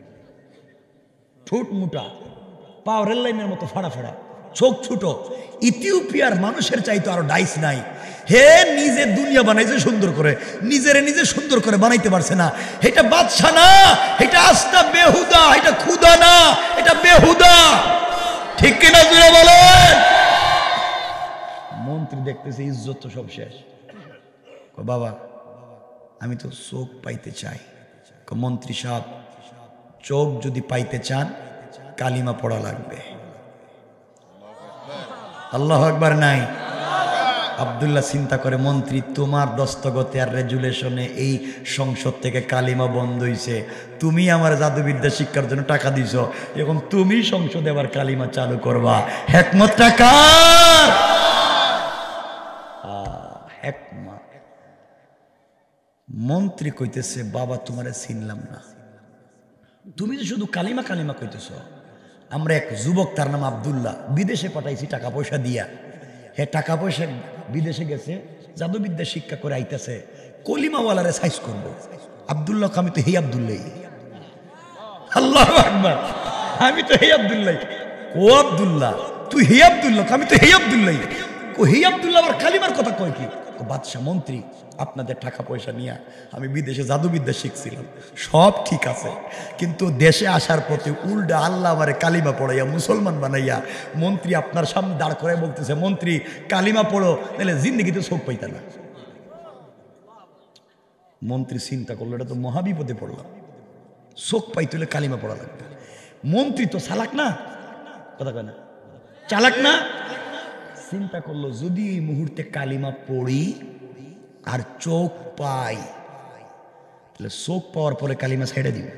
ঠোঁট মোটা, পাও রেল লাইনের মতো ফাড়া ফাড়া, চোখ ছোট, ইথিওপিয়ার মানুষের চাইতো আরো ডাইস নাই। হে নিজে দুনিয়া বানাইছে সুন্দর করে, নিজের নিজে সুন্দর করে বানাইতে পারছে না। এটা বাদশা না, এটা আস্তা বেহুদা, এটা খুদা না, এটা বেহুদা, ঠিক কিনা জুড়ে বলেন? মন্ত্রী দেখতেছে ইজ্জত তো সব শেষ। বাবা আমি তো চোখ পাইতে চাই। মন্ত্রী সাহেব চোখ যদি পাইতে চান কালিমা পড়া লাগবে। আল্লাহু আকবার নাই? আব্দুল্লাহ চিন্তা করে, মন্ত্রী তোমার দস্তগতে আর রেজুলেশনে এই সংসদ থেকে কালিমা বন্ধ হইছে, তুমি আমার জাদুবিদ্যা শিক্ষার জন্য টাকা দিছ, এখন তুমি সংসদে আবার কালিমা চালু করবা, হিকমত টাকা হিকমত। মন্ত্রী কইতেছে, বাবা তোমারে চিনলাম না, তুমি তো শুধু কালিমা কালিমা কইতেছ। আমরা এক যুবক, তার নাম আব্দুল্লাহ, বিদেশে পাঠাইছি টাকা পয়সা দিয়া। হে টাকা পয়সা বিদেশে গেছে, জাদুবিদ্যা শিক্ষা করে আইতেছে, কলিমাওয়ালারে সাইজ করবো। আব্দুল্লাহ, আমি তো হে আব্দুল্লাহ। আল্লাহু আকবার, আমি তো হে আব্দুল্লাহ। ও আব্দুল্লাহ, তুই হে আব্দুল্লাহ? আমি তো হে আব্দুল্লাহ। ও হে আব্দুল্লাহ আবার কালিমার কথা কয় কি? বাদশাহ, মন্ত্রী, আপনাদের টাকা পয়সা নিয়ে আমি বিদেশে জাদুবিদ্যা শিখছিলাম, সব ঠিক আছে, কিন্তু দেশে আসার পথে উল্টা আল্লাহ আমারে কালিমা পড়াইয়া মুসলমান বানাইয়া মন্ত্রী আপনার সামনে দাঁড় করে বলতেছে, মন্ত্রী কালিমা পড়ো, তাহলে জিন্দগিতে চোখ পাইতা না। মন্ত্রী চিন্তা করলো, এটা তো মহাবিপদে পড়লাম, চোখ পাইতে হলে কালিমা পড়া লাগবে। মন্ত্রী তো চালাক না, কথা কয় না, চালাক না। চিন্তা করলো, যদি এই মুহূর্তে কালিমা পড়ি আর চোখ পাই, তাহলে চোখ পাওয়ার পরে কালিমা ছেড়ে দিব।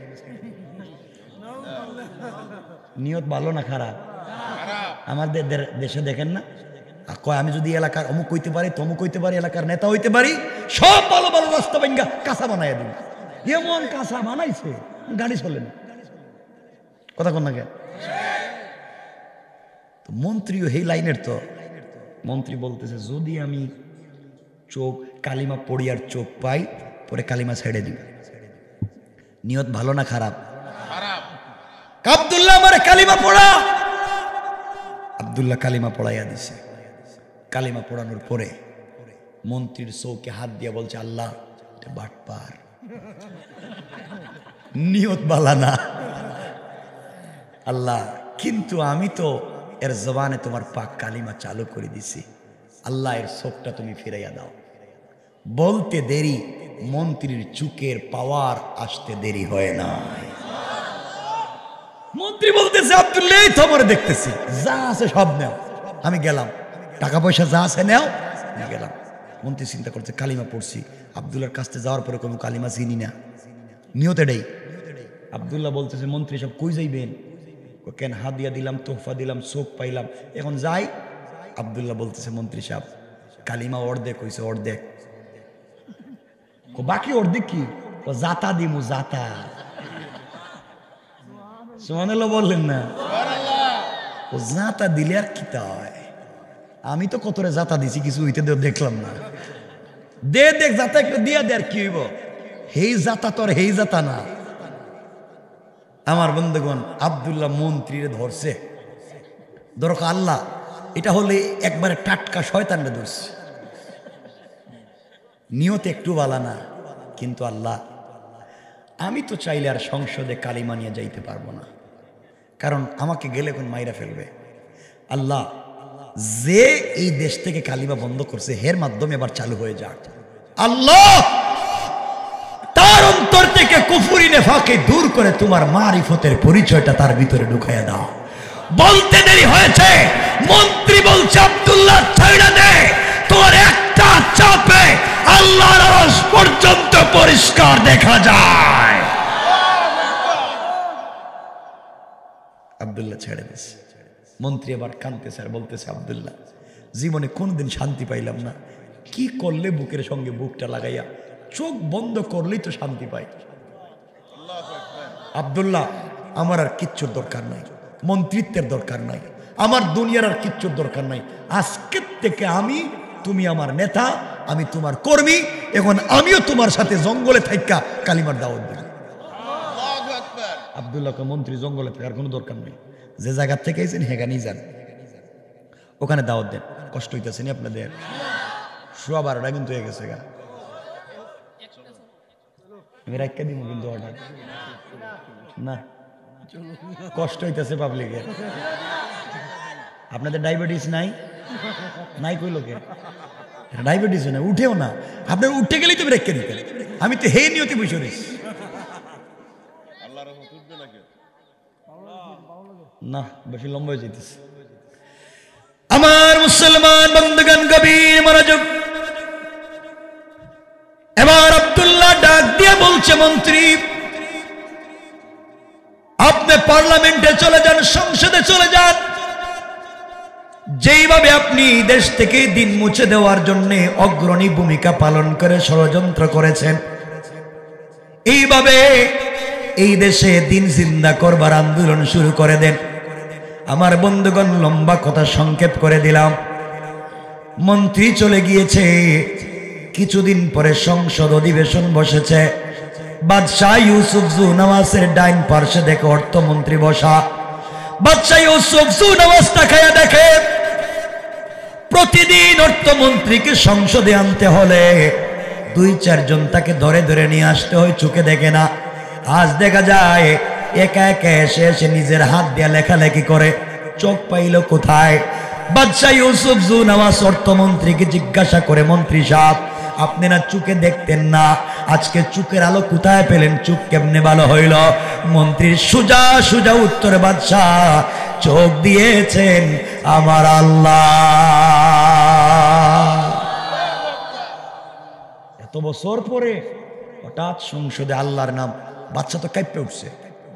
নিয়ত ভালো না খারাপ? আমাদের দেশে দেখেন না, কয় আমি যদি এলাকার অমুক হইতে পারি, তমুক হইতে পারি, এলাকার নেতা হইতে পারি, সব ভালো ভালো রাস্তা ভাঙ্গা কাঁচা বানাইয়া দিব। এমন কাঁচা বানাইছে গাড়ি চলে না, কথা কন না কেন? মন্ত্রীও এই লাইনের। তো মন্ত্রী বলতেছে, যদি আমি চোখ কালিমা পড়ি আর চোখ পাই, পরে কালিমা ছেড়ে দিব। নিয়ত ভালো না খারাপ? আব্দুল্লাহ, আমার কালিমা পড়া। আব্দুল্লাহ কালিমা পড়াইয়া দিছে। কালিমা পড়ানোর পরে মন্ত্রীর চৌকে হাত দিয়ে বলছে, আল্লাহ বাটপার, নিয়ত বালা না আল্লাহ, কিন্তু আমি তো এর জবানে তোমার পাক কালিমা চালু করে দিছি, আল্লাহ এর চোখটা তুমি ফিরাইয়া দাও। বলতে দেরি, মন্ত্রীর চুকের পাওয়ার আসতে দেরি হয় না। মন্ত্রী বলতেছে, আব্দুল্লাহ তোমার দেখতেছি, যা আছে সব নেও, আমি গেলাম, টাকা পয়সা যা আছে নেও, আমি গেলাম। মন্ত্রী চিন্তা করছে, কালিমা পড়ছি, আব্দুল্লাহর কাছে যাওয়ার পরে কোনো কালিমা চিনি না, নিয়ত এটাই। আব্দুল্লাহ বলতেছে, মন্ত্রী সব কই যাইবেন? কেন, হাদিয়া দিলাম, তোহফা দিলাম, চোখ পাইলাম, এখন যাই। আব্দুল্লাহ বলতেছে, মন্ত্রী সাহেব কালিমা অর্ধেক হয়েছে, অর্ধেক। বাকি অর্ধেক কি? জাতা দিমু, জাতা। সুবহানাল্লাহ বললেন না? ও জাতা দিলে আর কি হয়? আমি তো কতরে জাতা দিছি, কিছু হইতে দেখলাম না। দে দেখ জাতা একটা দিয়া দে, আর কি হইব? হেই জাতা তোর হেই জাতা না। আমার বন্ধুগণ, আব্দুল্লাহ মন্ত্রীরে ধরছে, দরকার আল্লাহ, এটা হলে একবারে টাটকা শয়তানরে ধরছে, নিয়ত একটু বালা না। কিন্তু আল্লাহ, আমি তো চাইলে আর সংসদে কালিমা নিয়ে যাইতে পারবো না, কারণ আমাকে গেলে কোন মাইরা ফেলবে। আল্লাহ, যে এই দেশ থেকে কালিমা বন্ধ করছে, হের মাধ্যমে এবার চালু হয়ে যাক। আল্লাহ, তার অন্তর থেকে কুফরি নেফাকে দূর করে তোমার মারিফতের পরিচয়টা তার ভিতরে ঢুকাইয়া দাও। বলতে দেরি হয়েছে, মন্ত্রী বলছে, আব্দুল্লাহ ছাইড়া দে, তোর একটা চাপে আল্লাহর আরশ পর্যন্ত পরিষ্কার দেখা যায়। আব্দুল্লাহ ছেড়ে দিছে। মন্ত্রী আবার কাঁদতেছে আর বলতেছে, আব্দুল্লাহ, জীবনে কোনদিন শান্তি পাইলাম না, কি করলে বুকের সঙ্গে বুকটা লাগাইয়া চোখ বন্ধ করলেই তো শান্তি পাই। আব্দুল্লাহ, আমার আর কিচ্ছুর দরকার নাই, মন্ত্রিত্বের দরকার নাই, আমার দুনিয়ার আর কিচ্ছুর দরকার নাই। আজকের থেকে আমি, তুমি আমার নেতা, আমি তোমার কর্মী, এখন আমিও তোমার সাথে জঙ্গলে থাইকা কালিমার দাওয়াত দিই। আব্দুল্লাহকে মন্ত্রী, জঙ্গলে থাকার কোনো দরকার নেই, যে জায়গা থেকে এসেছেন হেগানি যান, ওখানে দাওয়াত দেন। কষ্ট হইতেছে নি আপনাদের? সোয়া বারোটা কিন্তু হয়ে গেছে গা, আমি রাখা দিব কিন্তু অর্ডার না, কষ্ট হইতেছে পাবলিকের। আপনাদের ডায়াবেটিস নাই? নাই কই লোকে ডায়াবেটিস না, উঠেও না, আপনার উঠে গেলেই তুমি রেখে দিতেন। আমি তো হে নিয়তে বসে রয়েছি না, বেশি লম্বা হয়ে যেতেছে। আমার মুসলমান বন্ধুগণ, গভীর মনোযোগ। এবার আব্দুল্লাহ ডাক দিয়ে বলছে, মন্ত্রী, আপনি পার্লামেন্টে চলে যান, সংসদে চলে যান, যেইভাবে আপনি দেশ থেকে দিন মুছে দেওয়ার জন্য অগ্রণী ভূমিকা পালন করে ষড়যন্ত্র করেছেন, এইভাবে এই দেশে দিন জিন্দা করবার আন্দোলন শুরু করে দেন। আমার বন্ধুগণ, লম্বা কথা সংক্ষেপ করে দিলাম। মন্ত্রী চলে গিয়েছে, কিছুদিন পরে সংসদ অধিবেশন বসেছে। বাদশাহ ইউসুফ জুনওয়াজের ডাইন পার্শ্বে দেখে অর্থমন্ত্রী বসা। বাদশাহ ইউসুফ জুনওয়াজটা খায়া দেখে প্রতিদিন অর্থমন্ত্রীকে সংসদে আনতে হলে দুই চারজন তাকে ধরে ধরে নিয়ে আসতে হয়, চোখে দেখে না। আজ দেখা যায় একা একা এসে এসে নিজের হাত দিয়ে লেখালেখি করে, চোখ পাইল কোথায়? বাদশাহ ইউসুফ জুনওয়াজ অর্থমন্ত্রীকে জিজ্ঞাসা করে, মন্ত্রী সাহেব, আপনি না চোখে দেখতেন না, আজকে চোখের আলো কোথায় পেলেন? চোখ কেমনে ভালো হইল? মন্ত্রীর সুজা সুজা উত্তরে, বাদশাহ, চোখ দিয়েছেন আমার আল্লাহ। এত বছর পরে হঠাৎ সংসদে আল্লাহর নাম, বাচ্চা তো কাঁপে উঠছে।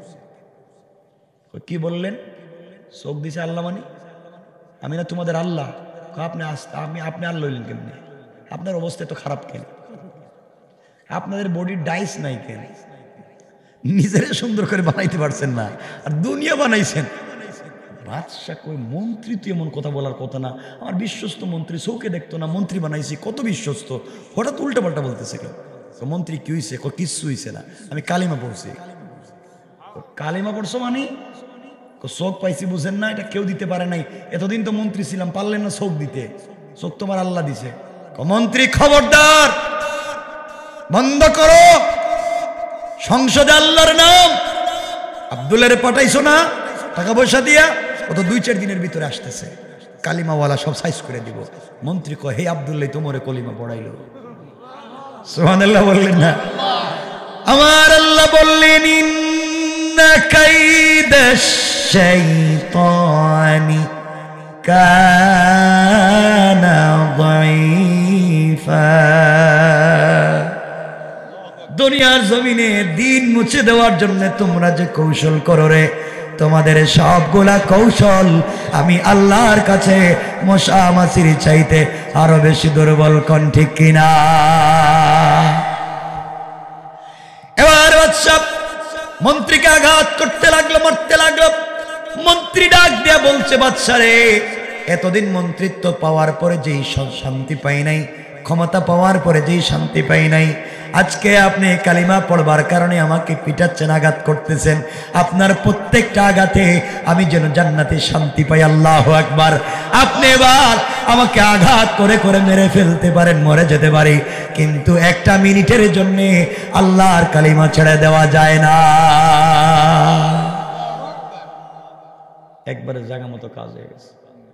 কি বললেন? চোখ দিছে আল্লাহ মানে? আমি না তোমাদের আল্লাহ? আপনি আমি আপনি আল্লাহ হইলেন কেমনি? আপনার অবস্থা তো খারাপ কেন? আপনাদের বডির ডাইস নাই কেন? নিজেরা সুন্দর করে বানাইতে পারছেন না, আর দুনিয়া বানাইছেন। বাদশা কই, মন্ত্রী তো এমন কথা বলার কথা না, আমার বিশ্বস্ত মন্ত্রী, চৌকে দেখতো না, মন্ত্রী বানাইছি, কত বিশ্বস্ত, হঠাৎ উল্টা পাল্টা বলতেছে কেন? মন্ত্রী কি হয়েছে? কিচ্ছু হয়েছে না, আমি কালিমা পড়ছি। কালিমা পড়ছো মানে? চোখ পাইছি বুঝেন না? এটা কেউ দিতে পারে নাই, এতদিন তো মন্ত্রী ছিলাম, পারলেন না চোখ দিতে, চোখ তোমার আল্লাহ দিছে। মন্ত্রী, খবরদার, বন্ধ করো, সংসদে আল্লাহর নাম। আব্দুল্লাহ রে পাঠাইছো না টাকা পয়সা দিয়া? ও তো দুই চার দিনের ভিতরে আসতেছে, কালিমাওয়ালা সব সাইজ করে দিব। মন্ত্রী কয়, হে আব্দুল্লাহ, তোমারে কলিমা পড়াইলো? সুবহানাল্লাহ বললেন না? আমার আল্লাহ বললেন, ইন্না কাইদাশ শাইতানি কানা দাঈফা। দুনিয়ার জমিনে দিন মুছে দেওয়ার জন্য তোমরা যে কৌশল করো রে, তোমাদের সবগুলা কৌশল আমি আল্লাহর কাছে মশা মাছির চাইতে আরো বেশি দুর্বল। কোন ঠিক কিনা? এবার বাদশা মন্ত্রীকে আঘাত করতে লাগলো, মারতে লাগলো। মন্ত্রী ডাক দিয়া বলছে, বাদশা রে, এতদিন মন্ত্রিত্ব পাওয়ার পরে যেই শান্তি পাই নাই, ক্ষমতা পাওয়ার পরে যেই শান্তি পাই নাই, আজকে আপনি কালিমা পড়বার কারণে আমাকে পিটাচ্ছেন, আঘাত করতেছেন। আপনার প্রত্যেকটা আঘাতে আমি যেন জান্নাতে শান্তি পাই। আল্লাহু আকবার। আপনি এবার আমাকে আঘাত করে করে মেরে ফেলতে পারেন, মরে যেতে পারি, কিন্তু একটা মিনিটের জন্য আল্লাহর কালিমা ছেড়ে দেওয়া যায় না। একবারে জায়গা মতো কাজ হয়ে গেছে।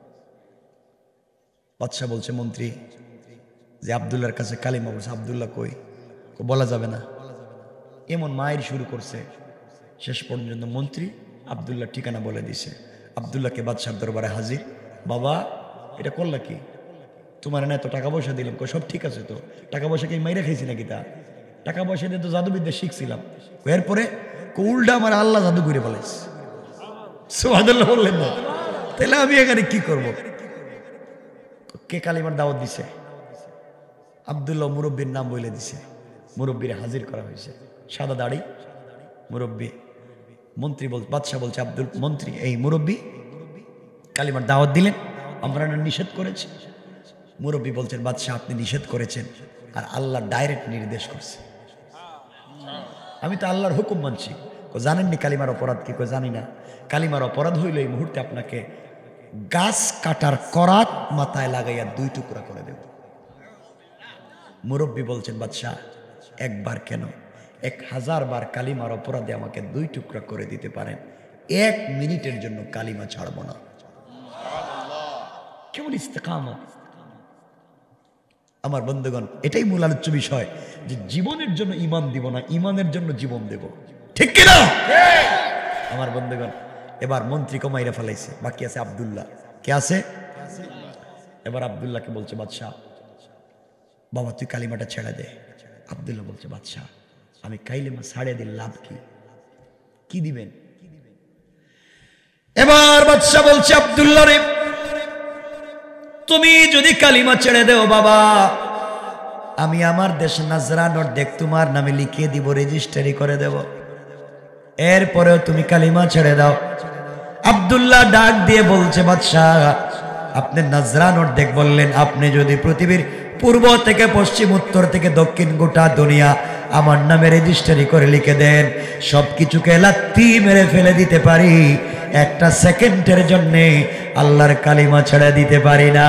বাদশা বলছে, মন্ত্রী যে আব্দুল্লাহর কাছে কালিমা বলছে, আব্দুল্লাহ কই? বলা যাবে না। এমন মায়ের শুরু করছে, শেষ পর্যন্ত মন্ত্রী আব্দুল্লাহ ঠিকানা বলে দিছে। আব্দুল্লাহকে বাদশার দরবারে হাজির। বাবা, এটা করলা কি? তোমার না এত টাকা পয়সা দিলাম, সব ঠিক আছে তো, টাকা পয়সা কি মাইরা খাইছি নাকি? তা টাকা পয়সা দিয়ে তো জাদুবিদ্যা শিখছিলাম, এরপরে উল্টা আমার আল্লাহ জাদু করে বলেছে। সুবহানাল্লাহ বললেন না? তাহলে আমি এখানে কি করব? কে কালিমার দাওয়াত দিছে? আব্দুল্লাহ মুরব্বীর নাম বলে দিছে। মুরব্বীর হাজির করা হয়েছে, সাদা দাড়ি মুরব্বী। মন্ত্রী বল বাদশাহ বলছে, আব্দুল মন্ত্রী, এই মুরব্বী কালিমার দাওয়াত দিলেন, আমরা না নিষেধ করেছি? মুরব্বী বলছেন, বাদশাহ আপনি নিষেধ করেছেন, আর আল্লাহ ডাইরেক্ট নির্দেশ করছে। আমি তো আল্লাহর হুকুম মানছি। জানেননি কালিমার অপরাধ কি? জানি না। কালিমার অপরাধ হইল এই মুহূর্তে আপনাকে গাছ কাটার করাত মাথায় লাগাইয়া দুই টুকরা করে দেব। মুরব্বী বলছেন, বাদশাহ একবার কেন, এক হাজার বার কালিমার অপরাধে আমাকে দুই টুকরা করে দিতে পারেন, এক মিনিটের জন্য কালিমা ছাড়ব না। কেমন ইস্তেকামত! আমার বন্ধুগণ, এটাই মূল আলোচ্য বিষয়, যে জীবনের জন্য ইমান দিব না, ইমানের জন্য জীবন দেব। ঠিক কিনা? আমার বন্ধুগণ, এবার মন্ত্রী কমাইরা ফেলাইছে, বাকি আছে আব্দুল্লাহ। কে আছে? এবার আব্দুল্লাহকে বলছে, বাদশাহ বাবা তুই কালিমাটা ছেড়ে দে। আব্দুল্লাহ বলছে, বাদশাহ আমি কালিমা ছাড়ে দিলে লাভ কি? কি দিবেন? এবার বাদশাহ বলছে, আব্দুল্লাহ রে, তুমি যদি কালিমা ছেড়ে দেও বাবা, আমি আমার দেশ নাজরান অর্ধেক তোমার নামে লিখিয়ে দিব, রেজিস্ট্রি করে দেব, এরপরেও তুমি কালিমা ছেড়ে দাও। আব্দুল্লাহ ডাক দিয়ে বলছে, বাদশাহ আপনি নাজরান অর্ধেক বললেন, আপনি যদি পৃথিবীর পূর্ব থেকে পশ্চিম, উত্তর থেকে দক্ষিণ গোটা দুনিয়া আমার নামে রেজিস্ট্রি করে লিখে দেন, সব কিছুকে লাত্তি মেরে ফেলে দিতে পারি, একটা সেকেন্ডের জন্য আল্লাহর কালিমা ছেড়ে দিতে পারি না।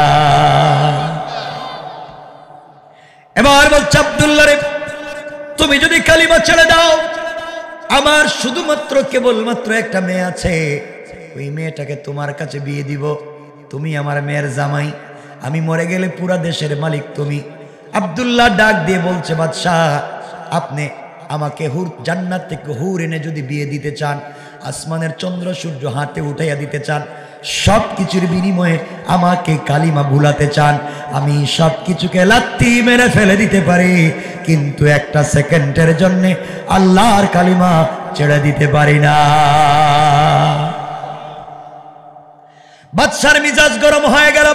এবার বলছে, আব্দুল্লাহ রে তুমি যদি কালিমা ছেড়ে দাও, আমার শুধুমাত্র কেবলমাত্র একটা মেয়ে আছে, ওই মেয়েটাকে তোমার কাছে বিয়ে দিব, তুমি আমার মেয়ের জামাই, আমি মরে গেলে পুরা দেশের মালিক তুমি। আব্দুল্লাহ ডাক দিয়ে বলছে, বাদশাহ আপনি আমাকে হুর জান্নাত থেকে হুর এনে যদি বিয়ে দিতে চান, আসমানের চন্দ্র সূর্য হাতে উঠাইয়া দিতে চান, সব কিছুর বিনিময়ে আমাকে কালিমা ভুলাতে চান, আমি সব কিছুকে লাত্তি মেরে ফেলে দিতে পারি, কিন্তু একটা সেকেন্ডের জন্য আল্লাহর কালিমা ছেড়ে দিতে পারি না। বাদশার মিজাজ গরম হয়ে গেল।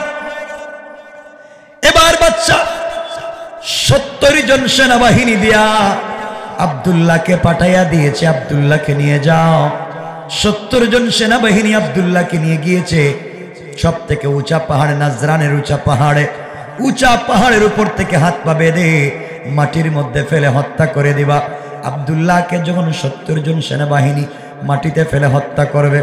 এবার বাদশা সত্তর জন সেনাবাহিনী দিয়া আব্দুল্লাহকে পাঠাইয়া দিয়েছে, আব্দুল্লাহকে নিয়ে যাও। সত্তর জন সেনাবাহিনী আব্দুল্লাহকে নিয়ে গিয়েছে সব থেকে উঁচা পাহাড়ে, নাজরানের উঁচা পাহাড়ে। উঁচা পাহাড়ের উপর থেকে হাত পা বেঁধে মাটির মধ্যে ফেলে হত্যা করে দিবা। আব্দুল্লাহকে যখন সত্তর জন সেনাবাহিনী মাটিতে ফেলে হত্যা করবে,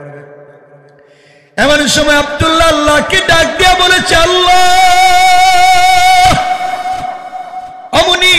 এমন সময় আব্দুল্লাহ আল্লাহকে ডাক দিয়া বলেছে, আল্লাহ অমনি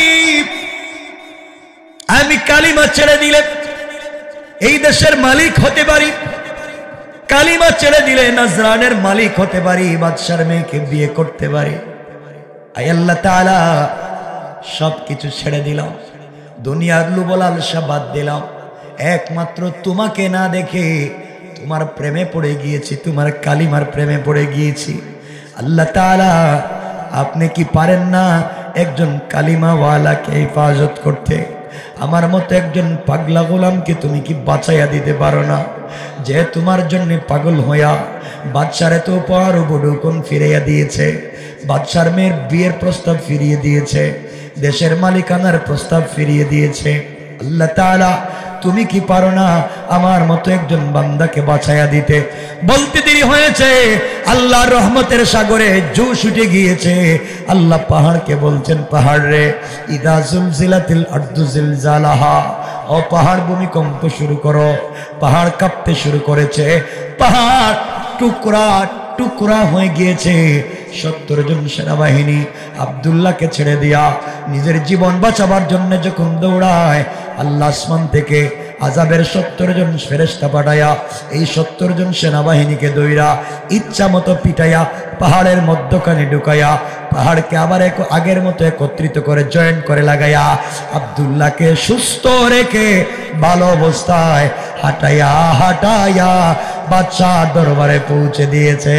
আমি কালিমা ছেড়ে দিলে এই দেশের মালিক হতে পারি, কালিমা ছেড়ে দিলে নাজরানের মালিক হতে পারি, বাদশার মেয়েকে বিয়ে করতে পারি। আয় আল্লাহ তাআলা সব কিছু ছেড়ে দিলাম, দুনিয়ার লোভ লালসা বাদ দিলাম, একমাত্র তোমাকে না দেখে তোমার প্রেমে পড়ে গিয়েছি, তোমার কালিমার প্রেমে পড়ে গিয়েছি। আল্লাহ তাআলা আপনি কি পারেন না একজন কালিমাওয়ালাকে হেফাজত করতে? আমার মতো একজন পাগলা গোলামকে তুমি কি বাঁচাইয়া দিতে পারো না? যে তোমার জন্য পাগল হইয়া বাদশারে তো উপহার উপঢৌকন ফিরাইয়া দিয়েছে, বাদশার মেয়ের বিয়ের প্রস্তাব ফিরিয়ে দিয়েছে, দেশের মালিকানার প্রস্তাব ফিরিয়ে দিয়েছে। আল্লাহ তাআলা তুমি কি পারো না আমার মতো একজন বান্দাকে বাঁচাইয়া দিতে? বলতে দেরি হয়েছে, আল্লাহর রহমতের সাগরে জোশ উঠে গিয়েছে। আল্লাহ পাহাড়কে বলছেন, পাহাড় রে ইদা জুলজিলাতিল আরদু জিলজালাহা, ও পাহাড় ভূমিকম্প শুরু করো। পাহাড় কাঁপতে শুরু করেছে, পাহাড় টুকরা টুকরা হয়ে গিয়েছে। সত্তর জন সেনাবাহিনী আব্দুল্লাহকে ছেড়ে দিয়া নিজের জীবন বাঁচাবার জন্য যখন দৌড়ায়, আল্লাহ আসমান থেকে আযাবের সত্তর জন ফেরেশতা পাঠায়া এই সত্তর জন সেনাবাহিনীকে দৌড়া ইচ্ছা মতো পিটাইয়া পাহাড়ের মধ্যখানে ঢুকাইয়া পাহাড়কে আবার এক আগের মতো একত্রিত করে জয়েন করে লাগাইয়া আব্দুল্লাহকে সুস্থ রেখে ভালো অবস্থায় হাঁটাইয়া হাঁটাইয়া বাদশার দরবারে পৌঁছে দিয়েছে।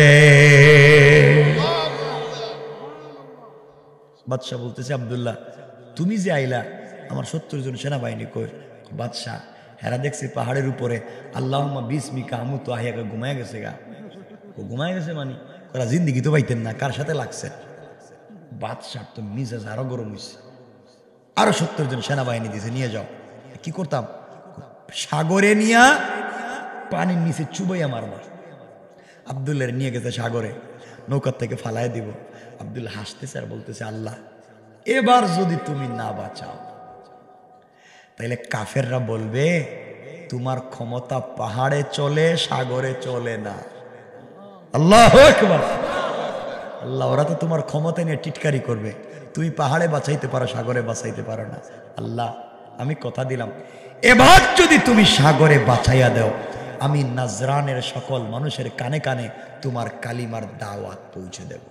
বাদশাহ বলতেছে, আব্দুল্লাহ তুমি যে আইলা আমার সত্তর জন সেনাবাহিনী কই? বাদশাহ হেরা দেখছি পাহাড়ের উপরে আল্লাহুম্মা বিসমিকা আমু তো আহিয়াকে ঘুমায় গেছে গা। ও ঘুমায় গেছে মানে ওরা জিন্দিগি তো পাইতেন না, কার সাথে লাগছে? বাদশাহ তো মিজাজ আরো গরম হয়েছে, আরো সত্তর জন সেনাবাহিনী দিয়েছে, নিয়ে যাও। কি করতাম? সাগরে নিয়া পানির নিচে চুবাইয়া মারবা। আব্দুল্লাহ নিয়ে গেছে সাগরে, নৌকার থেকে ফালায় দিব। আব্দুল্লাহ হাসতেছে আর বলতেছে, আল্লাহ এবার যদি তুমি না বাঁচাও তাইলে কাফেররা বলবে তোমার ক্ষমতা পাহাড়ে চলে সাগরে চলে না। আল্লাহু আকবার। আল্লাহ ওরা তো তোমার ক্ষমতা নিয়ে টিটকারি করবে, তুমি পাহাড়ে বাঁচাইতে পারো সাগরে বাঁচাইতে পারো না। আল্লাহ আমি কথা দিলাম এবার যদি তুমি সাগরে বাঁচাইয়া দাও, আমি নাজরানের সকল মানুষের কানে কানে তোমার কালিমার দাওয়াত পৌঁছে দেব।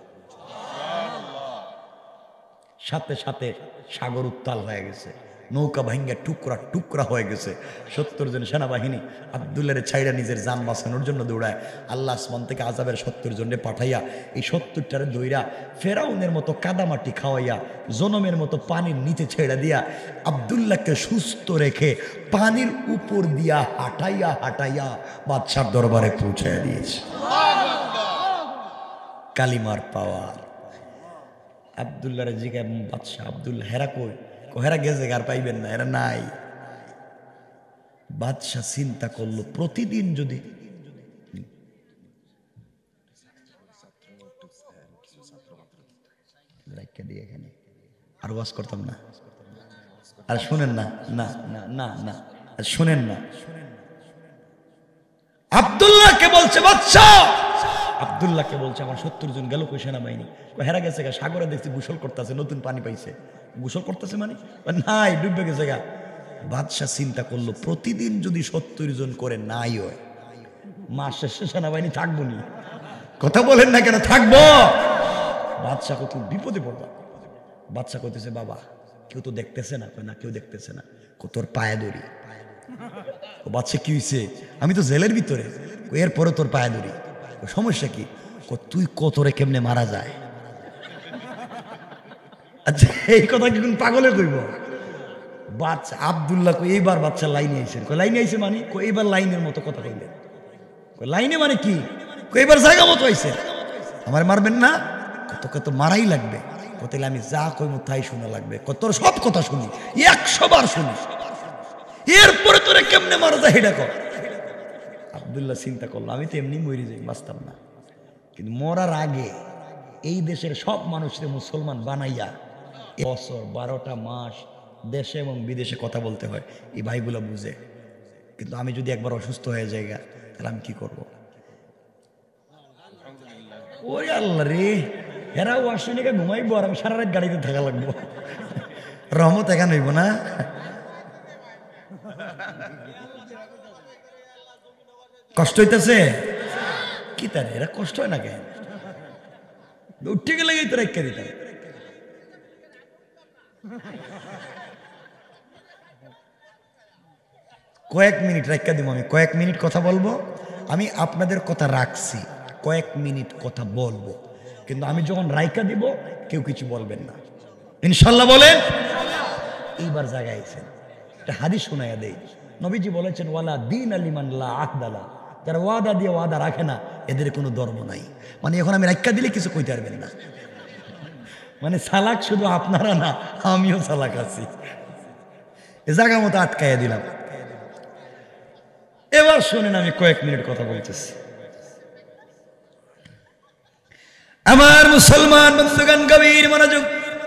সাথে সাথে সাগর উত্তাল হয়ে গেছে, নৌকা ভাঙ্গা টুকরা টুকরা হয়ে গেছে। সত্তর জন সেনাবাহিনী আব্দুল্লাহর ছাইড়া নিজের জান বাঁচানোর জন্য দৌড়ায়। আল্লাহ আসমান থেকে আযাবের সত্তর জনকে পাঠাইয়া এই সত্তরটারে দৌড়া ফেরাউনের মতো কাদামাটি খাওয়াইয়া জনমের মতো পানির নিচে ছেড়ে দিয়া আব্দুল্লাহকে সুস্থ রেখে পানির উপর দিয়া হাঁটাইয়া হাঁটাইয়া বাদশার দরবারে পৌঁছাইয়া দিয়েছে। কালিমার পাওয়ার। আব্দুল্লাহর জিগা বাদশাহ আব্দুল্লাহ হেরা কই হেরা গেছে আর পাইবেন না, এরা নাই। বাদশাহ চিন্তা করলো প্রতিদিন যদি এখানে আর ওয়াজ করতাম না, আর শুনেন না না না না না শুনেন না। আব্দুল্লাহকে বলছে বাদশাহ, আব্দুল্লাহকে বলছে আমার সত্তর জন গেল কই সেনাবাহিনী, হেরা গেছে গা, সাগরে দেখছি গোসল করতেছে, নতুন পানি পাইছে, গোসল করতেছে মানে নাই ডুবে গেছে গা। বাদশাহ চিন্তা করলো প্রতিদিন যদি সত্তর জন করে নাই হয়, মাস শেষে সেনাবাহিনী থাকবো নি, কথা বলেন না কেন থাকবো। বাদশাহ কত বিপদে পড়বা। বাদশাহ কইতেছে বাবা কেউ তো দেখতেছে না, না কেউ দেখতেছে না, তোর পায়ে ধরি। বাদশাহ কি হয়েছে, আমি তো জেলের ভিতরে, এরপরে তোর পায়ে ধরি, সমস্যা কি, তুই কতরে কেমনে মারা যায়। আচ্ছা এই কথা কি কোন পাগলে কইব। বাচ্চা আব্দুল্লাহ কই এইবার বাচ্চা লাইনে আইছেন, লাইনে আইছে মানে এইবার লাইনের মতো কথা কইলেন, লাইনে মানে কি, এইবার জায়গা মতো আইছে, আমার মারবেন না, তোকে তো মারাই লাগবে, তাহলে আমি যা কইব তাই শোনা লাগবে, তোর সব কথা শুনি, একশো বার শুনি, এরপরে তোরে কেমনে মারা যায় এটা কর। আব্দুল্লাহ চিন্তা করলো আমি তো এমনি মরে যাই, বাঁচতাম না, কিন্তু মরার আগে এই দেশের সব মানুষের মুসলমান বানাইয়া বছর বারোটা মাস দেশে এবং বিদেশে কথা বলতে হয়, এই ভাইগুলো বুঝে। কিন্তু আমি যদি একবার অসুস্থ হয়ে যাই তাহলে আমি কি করবো। ওরে আল্লাহ রে, এরাও আসলে ঘুমাইবো আর আমি সারা রাত গাড়িতে থাকা লাগবো, রহমত এখানে হইব না। কষ্ট হইতেছে কি তার, এরা কষ্ট হয় না কেন, উঠে গেলে তো রেখে দিতে। কয়েক মিনিট রেখা দিব, আমি কয়েক মিনিট কথা বলবো, আমি আপনাদের কথা রাখছি, কয়েক মিনিট কথা বলবো, কিন্তু আমি যখন রাইকা দিব কেউ কিছু বলবেন না ইনশাল্লাহ, বলেন। এইবার জায়গায় আছেন একটা হাদিস শোনাইয়া দেই, নবীজি বলেছেন ওয়ালা দিন আলিমান লা আহদালা, যারা ওয়াদা দিয়ে ওয়াদা রাখে না এদের কোনো ধর্ম নাই। মানে এখন আমি রাইকা দিলে কিছু কইতে পারবেন না, মানে চালাক শুধু আপনারা না আমিও চালাক আছি, এ জায়গা মতো আটকাইয়া দিলাম। এবার শুনেন আমি কয়েক মিনিট কথা বলতেছি। আমার মুসলমান বন্ধুগণ গভীর মনোযোগ।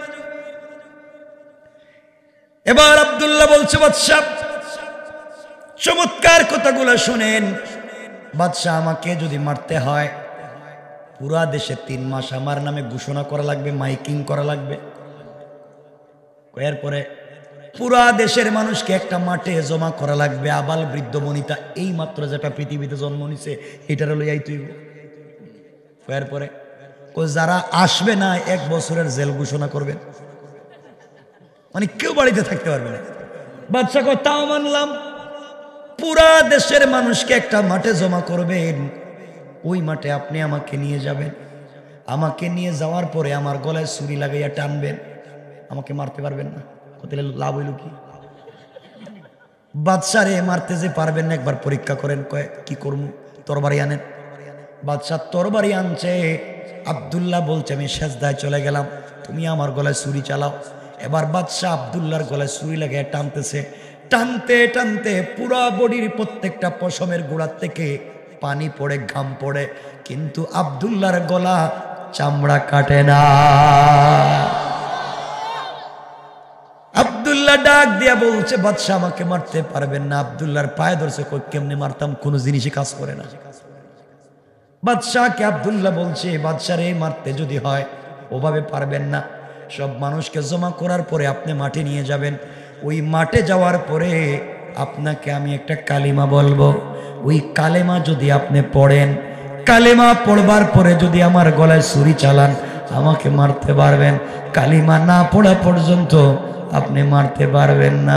এবার আব্দুল্লাহ বলছে বাদশাহ চমৎকার কথাগুলো শুনেন, বাদশাহ আমাকে যদি মারতে হয় পুরা দেশে তিন মাস আমার নামে ঘোষণা করা লাগবে, মাইকিং করা লাগবে, এরপরে পুরা দেশের মানুষকে একটা মাঠে জমা করা লাগবে, আবাল বৃদ্ধ বনিতা এই মাত্র যেটা পৃথিবীতে জন্ম নিছে এটার লইয়াই তুই, এরপরে যারা আসবে না এক বছরের জেল ঘোষণা করবেন, মানে কেউ বাড়িতে থাকতে পারবে না। বাদশা কয় তাও মানলাম, পুরা দেশের মানুষকে একটা মাঠে জমা করবেন, ওই মাঠে আপনি আমাকে নিয়ে যাবেন, আমাকে নিয়ে যাওয়ার পরে আমার গলায় ছুরি লাগাইয়া টানবেন, আমাকে মারতে পারবেন না, তাহলে লাভ হইল কি। বাদশা রে মারতে যে পারবেন না একবার পরীক্ষা করেন, কয় কি করবো, তরবারি আনেন। বাদশা তরবারি আনছে, আব্দুল্লাহ বলছে আমি সেজদায় চলে গেলাম, তুমি আমার গলায় ছুরি চালাও। এবার বাদশাহ আব্দুল্লাহর গলায় ছুরি লাগিয়ে টানতেছে, টানতে টানতে পুরা বডির প্রত্যেকটা পশমের গোড়ার থেকে পানি পড়ে, ঘাম পড়ে, কিন্তু আব্দুল্লাহর গলা চামড়া কাটে না। আব্দুল্লাহ ডাক দিয়া বলছে বাদশাহ আমাকে মারতে পারবেন না। আব্দুল্লাহর পায়ে ধরছে, কই কেমনে মারতাম, কোনো জিনিসই কাজ করে না। বাদশাহকে আব্দুল্লাহ বলছে বাদশাহ রে মারতে যদি হয় ওভাবে পারবেন না, সব মানুষকে জমা করার পরে আপনি মাঠে নিয়ে যাবেন, ওই মাঠে যাওয়ার পরে আপনাকে আমি একটা কালিমা বলবো, ওই কালেমা যদি আপনি পড়েন, কালেমা পড়বার পরে যদি আমার গলায় ছুরি চালান আমাকে মারতে পারবেন, কালিমা না পড়া পর্যন্ত আপনি মারতে পারবেন না।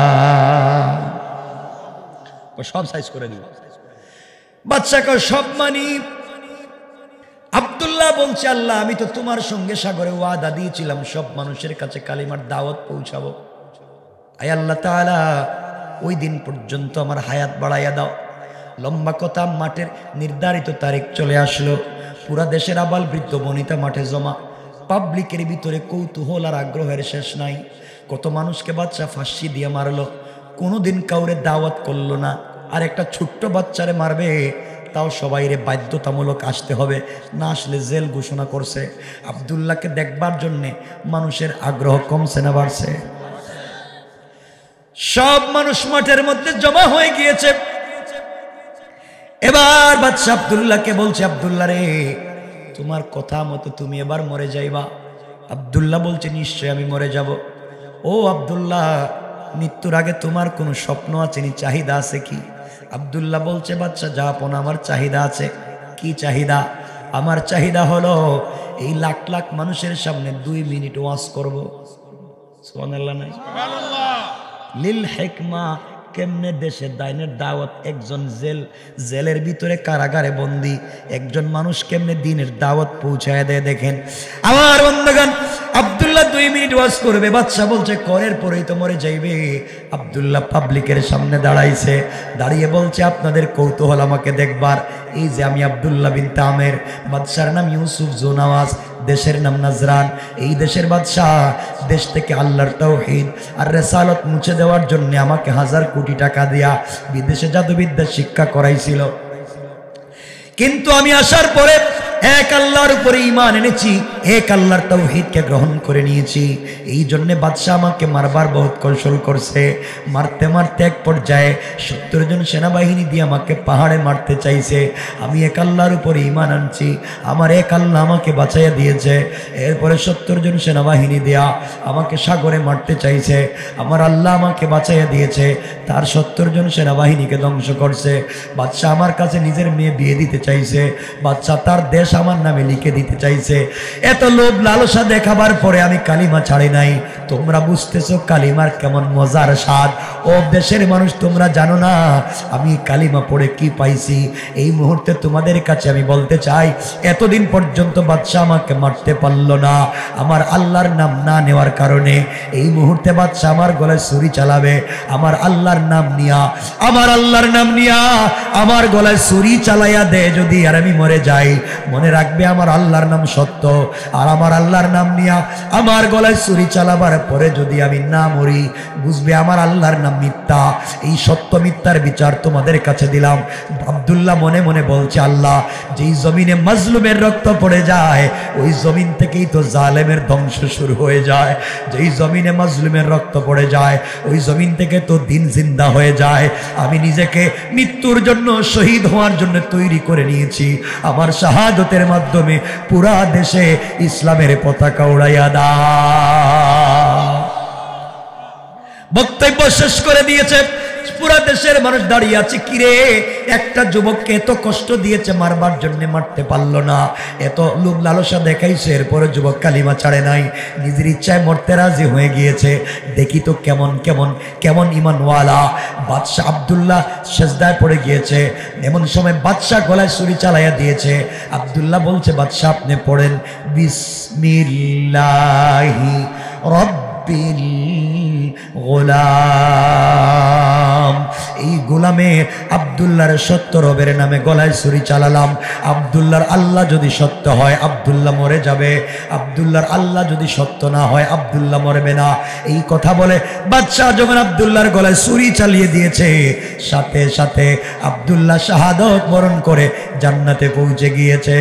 সব সাইজ করে দিব। বাদশাকে সব মানি। আব্দুল্লাহ বলছে আল্লাহ আমি তো তোমার সঙ্গে সাগরে ওয়াদা দিয়েছিলাম সব মানুষের কাছে কালিমার দাওয়াত পৌঁছাবো, আয় আল্লাহ তাআলা ওই দিন পর্যন্ত আমার হায়াত বাড়াইয়া দাও। লম্বা কথা, মাঠের নির্ধারিত তারিখ চলে আসলো, পুরা দেশের আবাল বৃদ্ধ বনিতা মাঠে জমা, পাবলিকের ভিতরে কৌতূহল আর আগ্রহের শেষ নাই। কত মানুষকে বাচ্চা ফাঁসি দিয়ে মারলো, কোনোদিন কাউরে দাওয়াত করলো না। আর একটা ছোট্ট বাচ্চারে মারবে, তাও সবাইরে বাধ্যতামূলক আসতে হবে, না আসলে জেল ঘোষণা করছে। আব্দুল্লাহকে দেখবার জন্যে মানুষের আগ্রহ কমছে না বাড়ছে? সব মানুষ মাঠের মধ্যে জমা হয়ে গিয়েছে। এবার বাদশা আব্দুল্লাহকে বলছে, আব্দুল্লাহ রে, তোমার কথা মতো তুমি এবার মরে যাইবা। আব্দুল্লাহ বলছে, নিশ্চয় আমি মরে যাব। ও আব্দুল্লাহ, মৃত্যুর আগে তোমার কোনো স্বপ্ন আছে নি, চাহিদা আছে কি? আব্দুল্লাহ বলছে, বাদশা জাহাপন, আমার চাহিদা আছে। কি চাহিদা? আমার চাহিদা হলো এই লাখ লাখ মানুষের সামনে দুই মিনিট ওয়াজ করব। সুবহানাল্লাহ নাই? লিল হিকমা, কেমনে দেশের দাইনের দাওয়াত, একজন জেল জেলের ভিতরে কারাগারে বন্দি একজন মানুষ কেমনে দিনের দাওয়াত পৌঁছায় দেয়। দেখেন আমার বন্ধুগণ, আব্দুল্লাহ দুই মিনিট ওয়াজ করবে। বাদশা বলছে, করের পরেই তো মরে যাইবে। আব্দুল্লাহ পাবলিকের সামনে দাঁড়াইছে, দাঁড়িয়ে বলছে, আপনাদের কৌতূহল আমাকে দেখবার। এই যে আমি আব্দুল্লাহ বিন তামের, বাদশার নাম ইউসুফ জোনাওয়াজ, দেশের নাম নাজরান। এই দেশের বাদশাহ দেশ থেকে আল্লাহর তাওহীদ আর রিসালাত মুছে দেওয়ার জন্য আমাকে হাজার কোটি টাকা দিয়া বিদেশে জাদুবিদ্যা শিক্ষা করাইছিল। কিন্তু আমি আসার পরে এক আল্লাহর উপরে ঈমান এনেছি, এক আল্লাহর তাওহীদকে গ্রহণ করে নিয়েছি। এই জন্য বাদশা আমাকে মারবার বহুত কৌশল করছে। মারতে মারতে এক পর্যায়ে সত্তর জন সেনাবাহিনী দিয়ে আমাকে পাহাড়ে মারতে চাইছে। আমি এক আল্লাহর উপরে ঈমান আনছি, আমার এক আল্লাহ আমাকে বাঁচাইয়া দিয়েছে। এরপরে সত্তর জন সেনাবাহিনী দেয়া আমাকে সাগরে মারতে চাইছে, আমার আল্লাহ আমাকে বাঁচাইয়া দিয়েছে। তার সত্তর জন সেনাবাহিনীকে ধ্বংস করছে। বাদশা আমার কাছে নিজের মেয়ে বিয়ে দিতে চাইছে, বাদশা তার দেশ আমার নামে লিখে দিতে চাইছে। এত লোভ লালসা দেখাবার পরে আমি কালিমা ছাড়ি নাই। তোমরা বুঝতেছো কালিমার কেমন মজার স্বাদ। ও দেশের মানুষ, তোমরা জানো না আমি কালিমা পড়ে কি পাইছি। এই মুহূর্তে তোমাদের কাছে আমি বলতে চাই, এতদিন পর্যন্ত বাদশা আমাকে মারতে পারলো না আমার আল্লাহর নাম না নেওয়ার কারণে। এই মুহূর্তে বাদশা আমার গলায় ছুরি চালাবে আমার আল্লাহর নাম নিয়া, আমার আল্লাহর নাম নিয়া আমার গলায় ছুরি চালাইয়া দে যদি, আর আমি মরে যাই, মনে রাখবে আমার আল্লাহর নাম সত্য। আর আমার আল্লাহর নাম নিয়া আমার গলায় ছুরি চালাবার পরে যদি আমি না মরি, বুঝবে আমার আল্লাহর নাম মিথ্যা। এই সত্য মিথ্যার বিচার তোমাদের কাছে দিলাম। আব্দুল্লাহ মনে মনে বলছে, আল্লাহ, যেই জমিনে মাজলুমের রক্ত পড়ে যায় ওই জমিন থেকেই তো জালেমের ধ্বংস শুরু হয়ে যায়। যেই জমিনে মাজলুমের রক্ত পড়ে যায় ওই জমিন থেকে তো দিন জিন্দা হয়ে যায়। আমি নিজেকে মৃত্যুর জন্য, শহীদ হওয়ার জন্য তৈরি করে নিয়েছি। আমার শাহাদতের মাধ্যমে পুরা দেশে ইসলামের পতাকা উড়াইয়া দাও। বক্তব্য শেষ করে দিয়েছে। পুরা দেশের মানুষ দাঁড়িয়ে আছে, কিরে একটা যুবককে এত কষ্ট দিয়েছে, মারবার জন্য মারতে পারলো না, এত লোভ লালসা দেখাইছে, এরপরে যুবক কালিমা ছাড়ে নাই, নিজের ইচ্ছায় মরতে রাজি হয়ে গিয়েছে। দেখি তো কেমন কেমন কেমন ইমানওয়ালা। বাদশাহ আব্দুল্লাহ সেজদায় পড়ে গিয়েছে। এমন সময় বাদশাহ গলায় ছুরি চালাইয়া দিয়েছে। আব্দুল্লাহ বলছে, বাদশাহ আপনি পড়েন বিসমিল্লাহি রব্বিল গোলাম। এই গোলামে আব্দুল্লাহর সত্য রবের নামে গলায় ছুরি চালালাম। আব্দুল্লাহর আল্লাহ যদি সত্য হয় আব্দুল্লাহ মরে যাবে, আব্দুল্লাহর আল্লাহ যদি সত্য না হয় আব্দুল্লাহ মরবে না। এই কথা বলে বাদশাহ যখন আব্দুল্লাহর গলায় ছুরি চালিয়ে দিয়েছে, সাথে সাথে আব্দুল্লাহ শাহাদত বরণ করে জান্নাতে পৌঁছে গিয়েছে।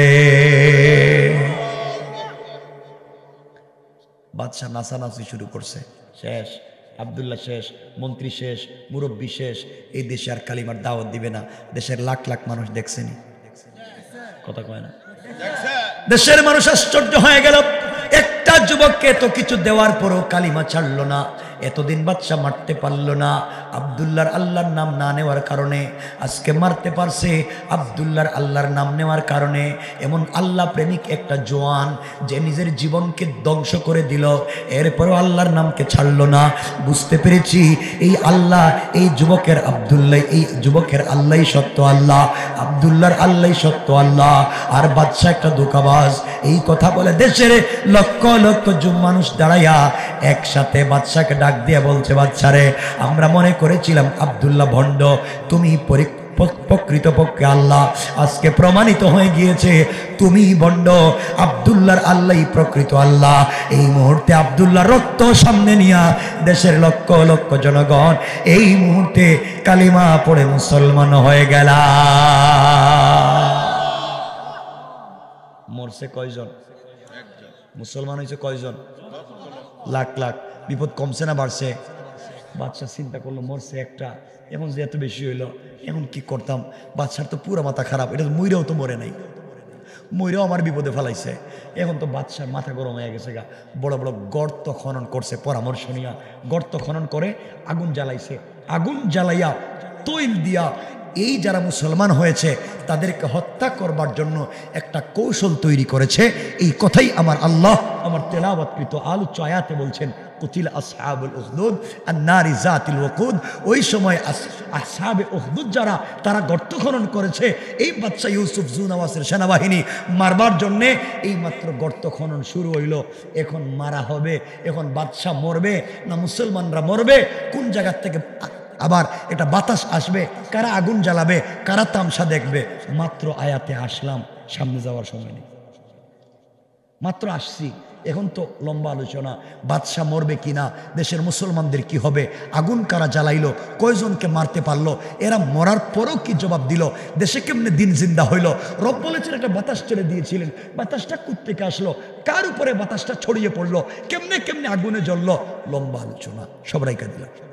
বাদশাহ নাচানাচি শুরু করছে। শেষ, আব্দুল্লাহ শেষ, মন্ত্রী শেষ, মুরব্বী শেষ। এই দেশে আর কালিমার দাওয়াত দিবে না। দেশের লাখ লাখ মানুষ দেখছেনি, কথা কয় না, দেশের মানুষ আশ্চর্য হয়ে গেল। একটা যুবককে এত কিছু দেওয়ার পরও কালিমা ছাড়লো না। এতদিন বাদশা মারতে পারলো না আব্দুল্লাহর আল্লাহর নাম না নেওয়ার কারণে। আজকে মারতে পারছে আব্দুল্লাহর আল্লাহর নাম নেওয়ার কারণে। এমন আল্লাহ প্রেমিক একটা জওয়ান যে নিজের জীবনকে ধ্বংস করে দিল, এরপরও আল্লাহর নামকে ছাড়লো না। বুঝতে পেরেছি এই আল্লাহ, এই যুবকের আব্দুল্লাহ, এই যুবকের আল্লাহই সত্য আল্লাহ, আব্দুল্লাহর আল্লাহই সত্য আল্লাহ। আর বাদশা একটা ধোঁকাবাজ। এই কথা বলে দেশের লক্ষ লক্ষ যুব মানুষ দাঁড়াইয়া একসাথে বাদশাকে ডাক দিয়ে বলছে, বাদশারে, আমরা মনে করেছিলাম আব্দুল্লাহ ভণ্ড, তুমি প্রকৃতপক্ষে আল্লাহ আজকে প্রমাণিত হয়ে গিয়েছে তুমি বন্ড, আব্দুল্লাহর আল্লাহই প্রকৃত আল্লাহ। এই মুহূর্তে আব্দুল্লাহ রক্ত সামনে নিয়া দেশের লক্ষ লক্ষ জনগণ এই মুহূর্তে কালিমা পড়ে মুসলমান হয়ে গেল। মরছে কয়জন? মুসলমান হয়েছে কয়জন? লাখ লাখ। বিপদ কমছে না বাড়ছে? বাদশা চিন্তা করলো মরছে একটা, এখন যে এত বেশি হইলো এখন কি করতাম? বাদশার তো পুরো মাথা খারাপ, এটা তো মইরাও তো মরে নাই, মইরাও আমার বিপদে ফেলাইছে। এখন তো বাদশার মাথা গরম হয়ে গেছে গা, বড় বড় গর্ত খনন করছে পরামর্শ নিয়া। গর্ত খনন করে আগুন জ্বালাইছে, আগুন জ্বালাইয়া তৈল দিয়া এই যারা মুসলমান হয়েছে তাদেরকে হত্যা করবার জন্য একটা কৌশল তৈরি করেছে। এই কথাই আমার আল্লাহ আমার তেলাওয়াতকৃত আলোচ্য আয়াতে বলছেন, কুতিল আসহাবুল উখদুদ আন-নারি যাতিল ওয়াকুদ। ওই সময় আসহাবে উখদুদ যারা তারা গর্ত খনন করেছে এই বাদশা ইউসুফ জুনাওয়াসের সেনাবাহিনী মারবার জন্যে। এই মাত্র গর্ত খনন শুরু হইল, এখন মারা হবে, এখন বাদশা মরবে না মুসলমানরা মরবে? কোন জায়গার থেকে আবার এটা বাতাস আসবে, কারা আগুন জ্বালাবে, কারা তামসা দেখবে? মাত্র আয়াতে আসলাম, সামনে যাওয়ার সময় নেই, মাত্র আসছি। এখন তো লম্বা আলোচনা, বাদশা মরবে কিনা, দেশের মুসলমানদের কি হবে, আগুন কারা জ্বালাইলো, কয়জনকে মারতে পারলো, এরা মরার পরও কি জবাব দিল, দেশে কেমনে দিন জিন্দা হইল। রব বলেছেন একটা বাতাস ছেড়ে দিয়েছিলেন, বাতাসটা কোত্থেকে আসলো, কার উপরে বাতাসটা ছড়িয়ে পড়লো, কেমনে কেমনে আগুনে জ্বললো, লম্বা আলোচনা, সব রাইকা দিলাম।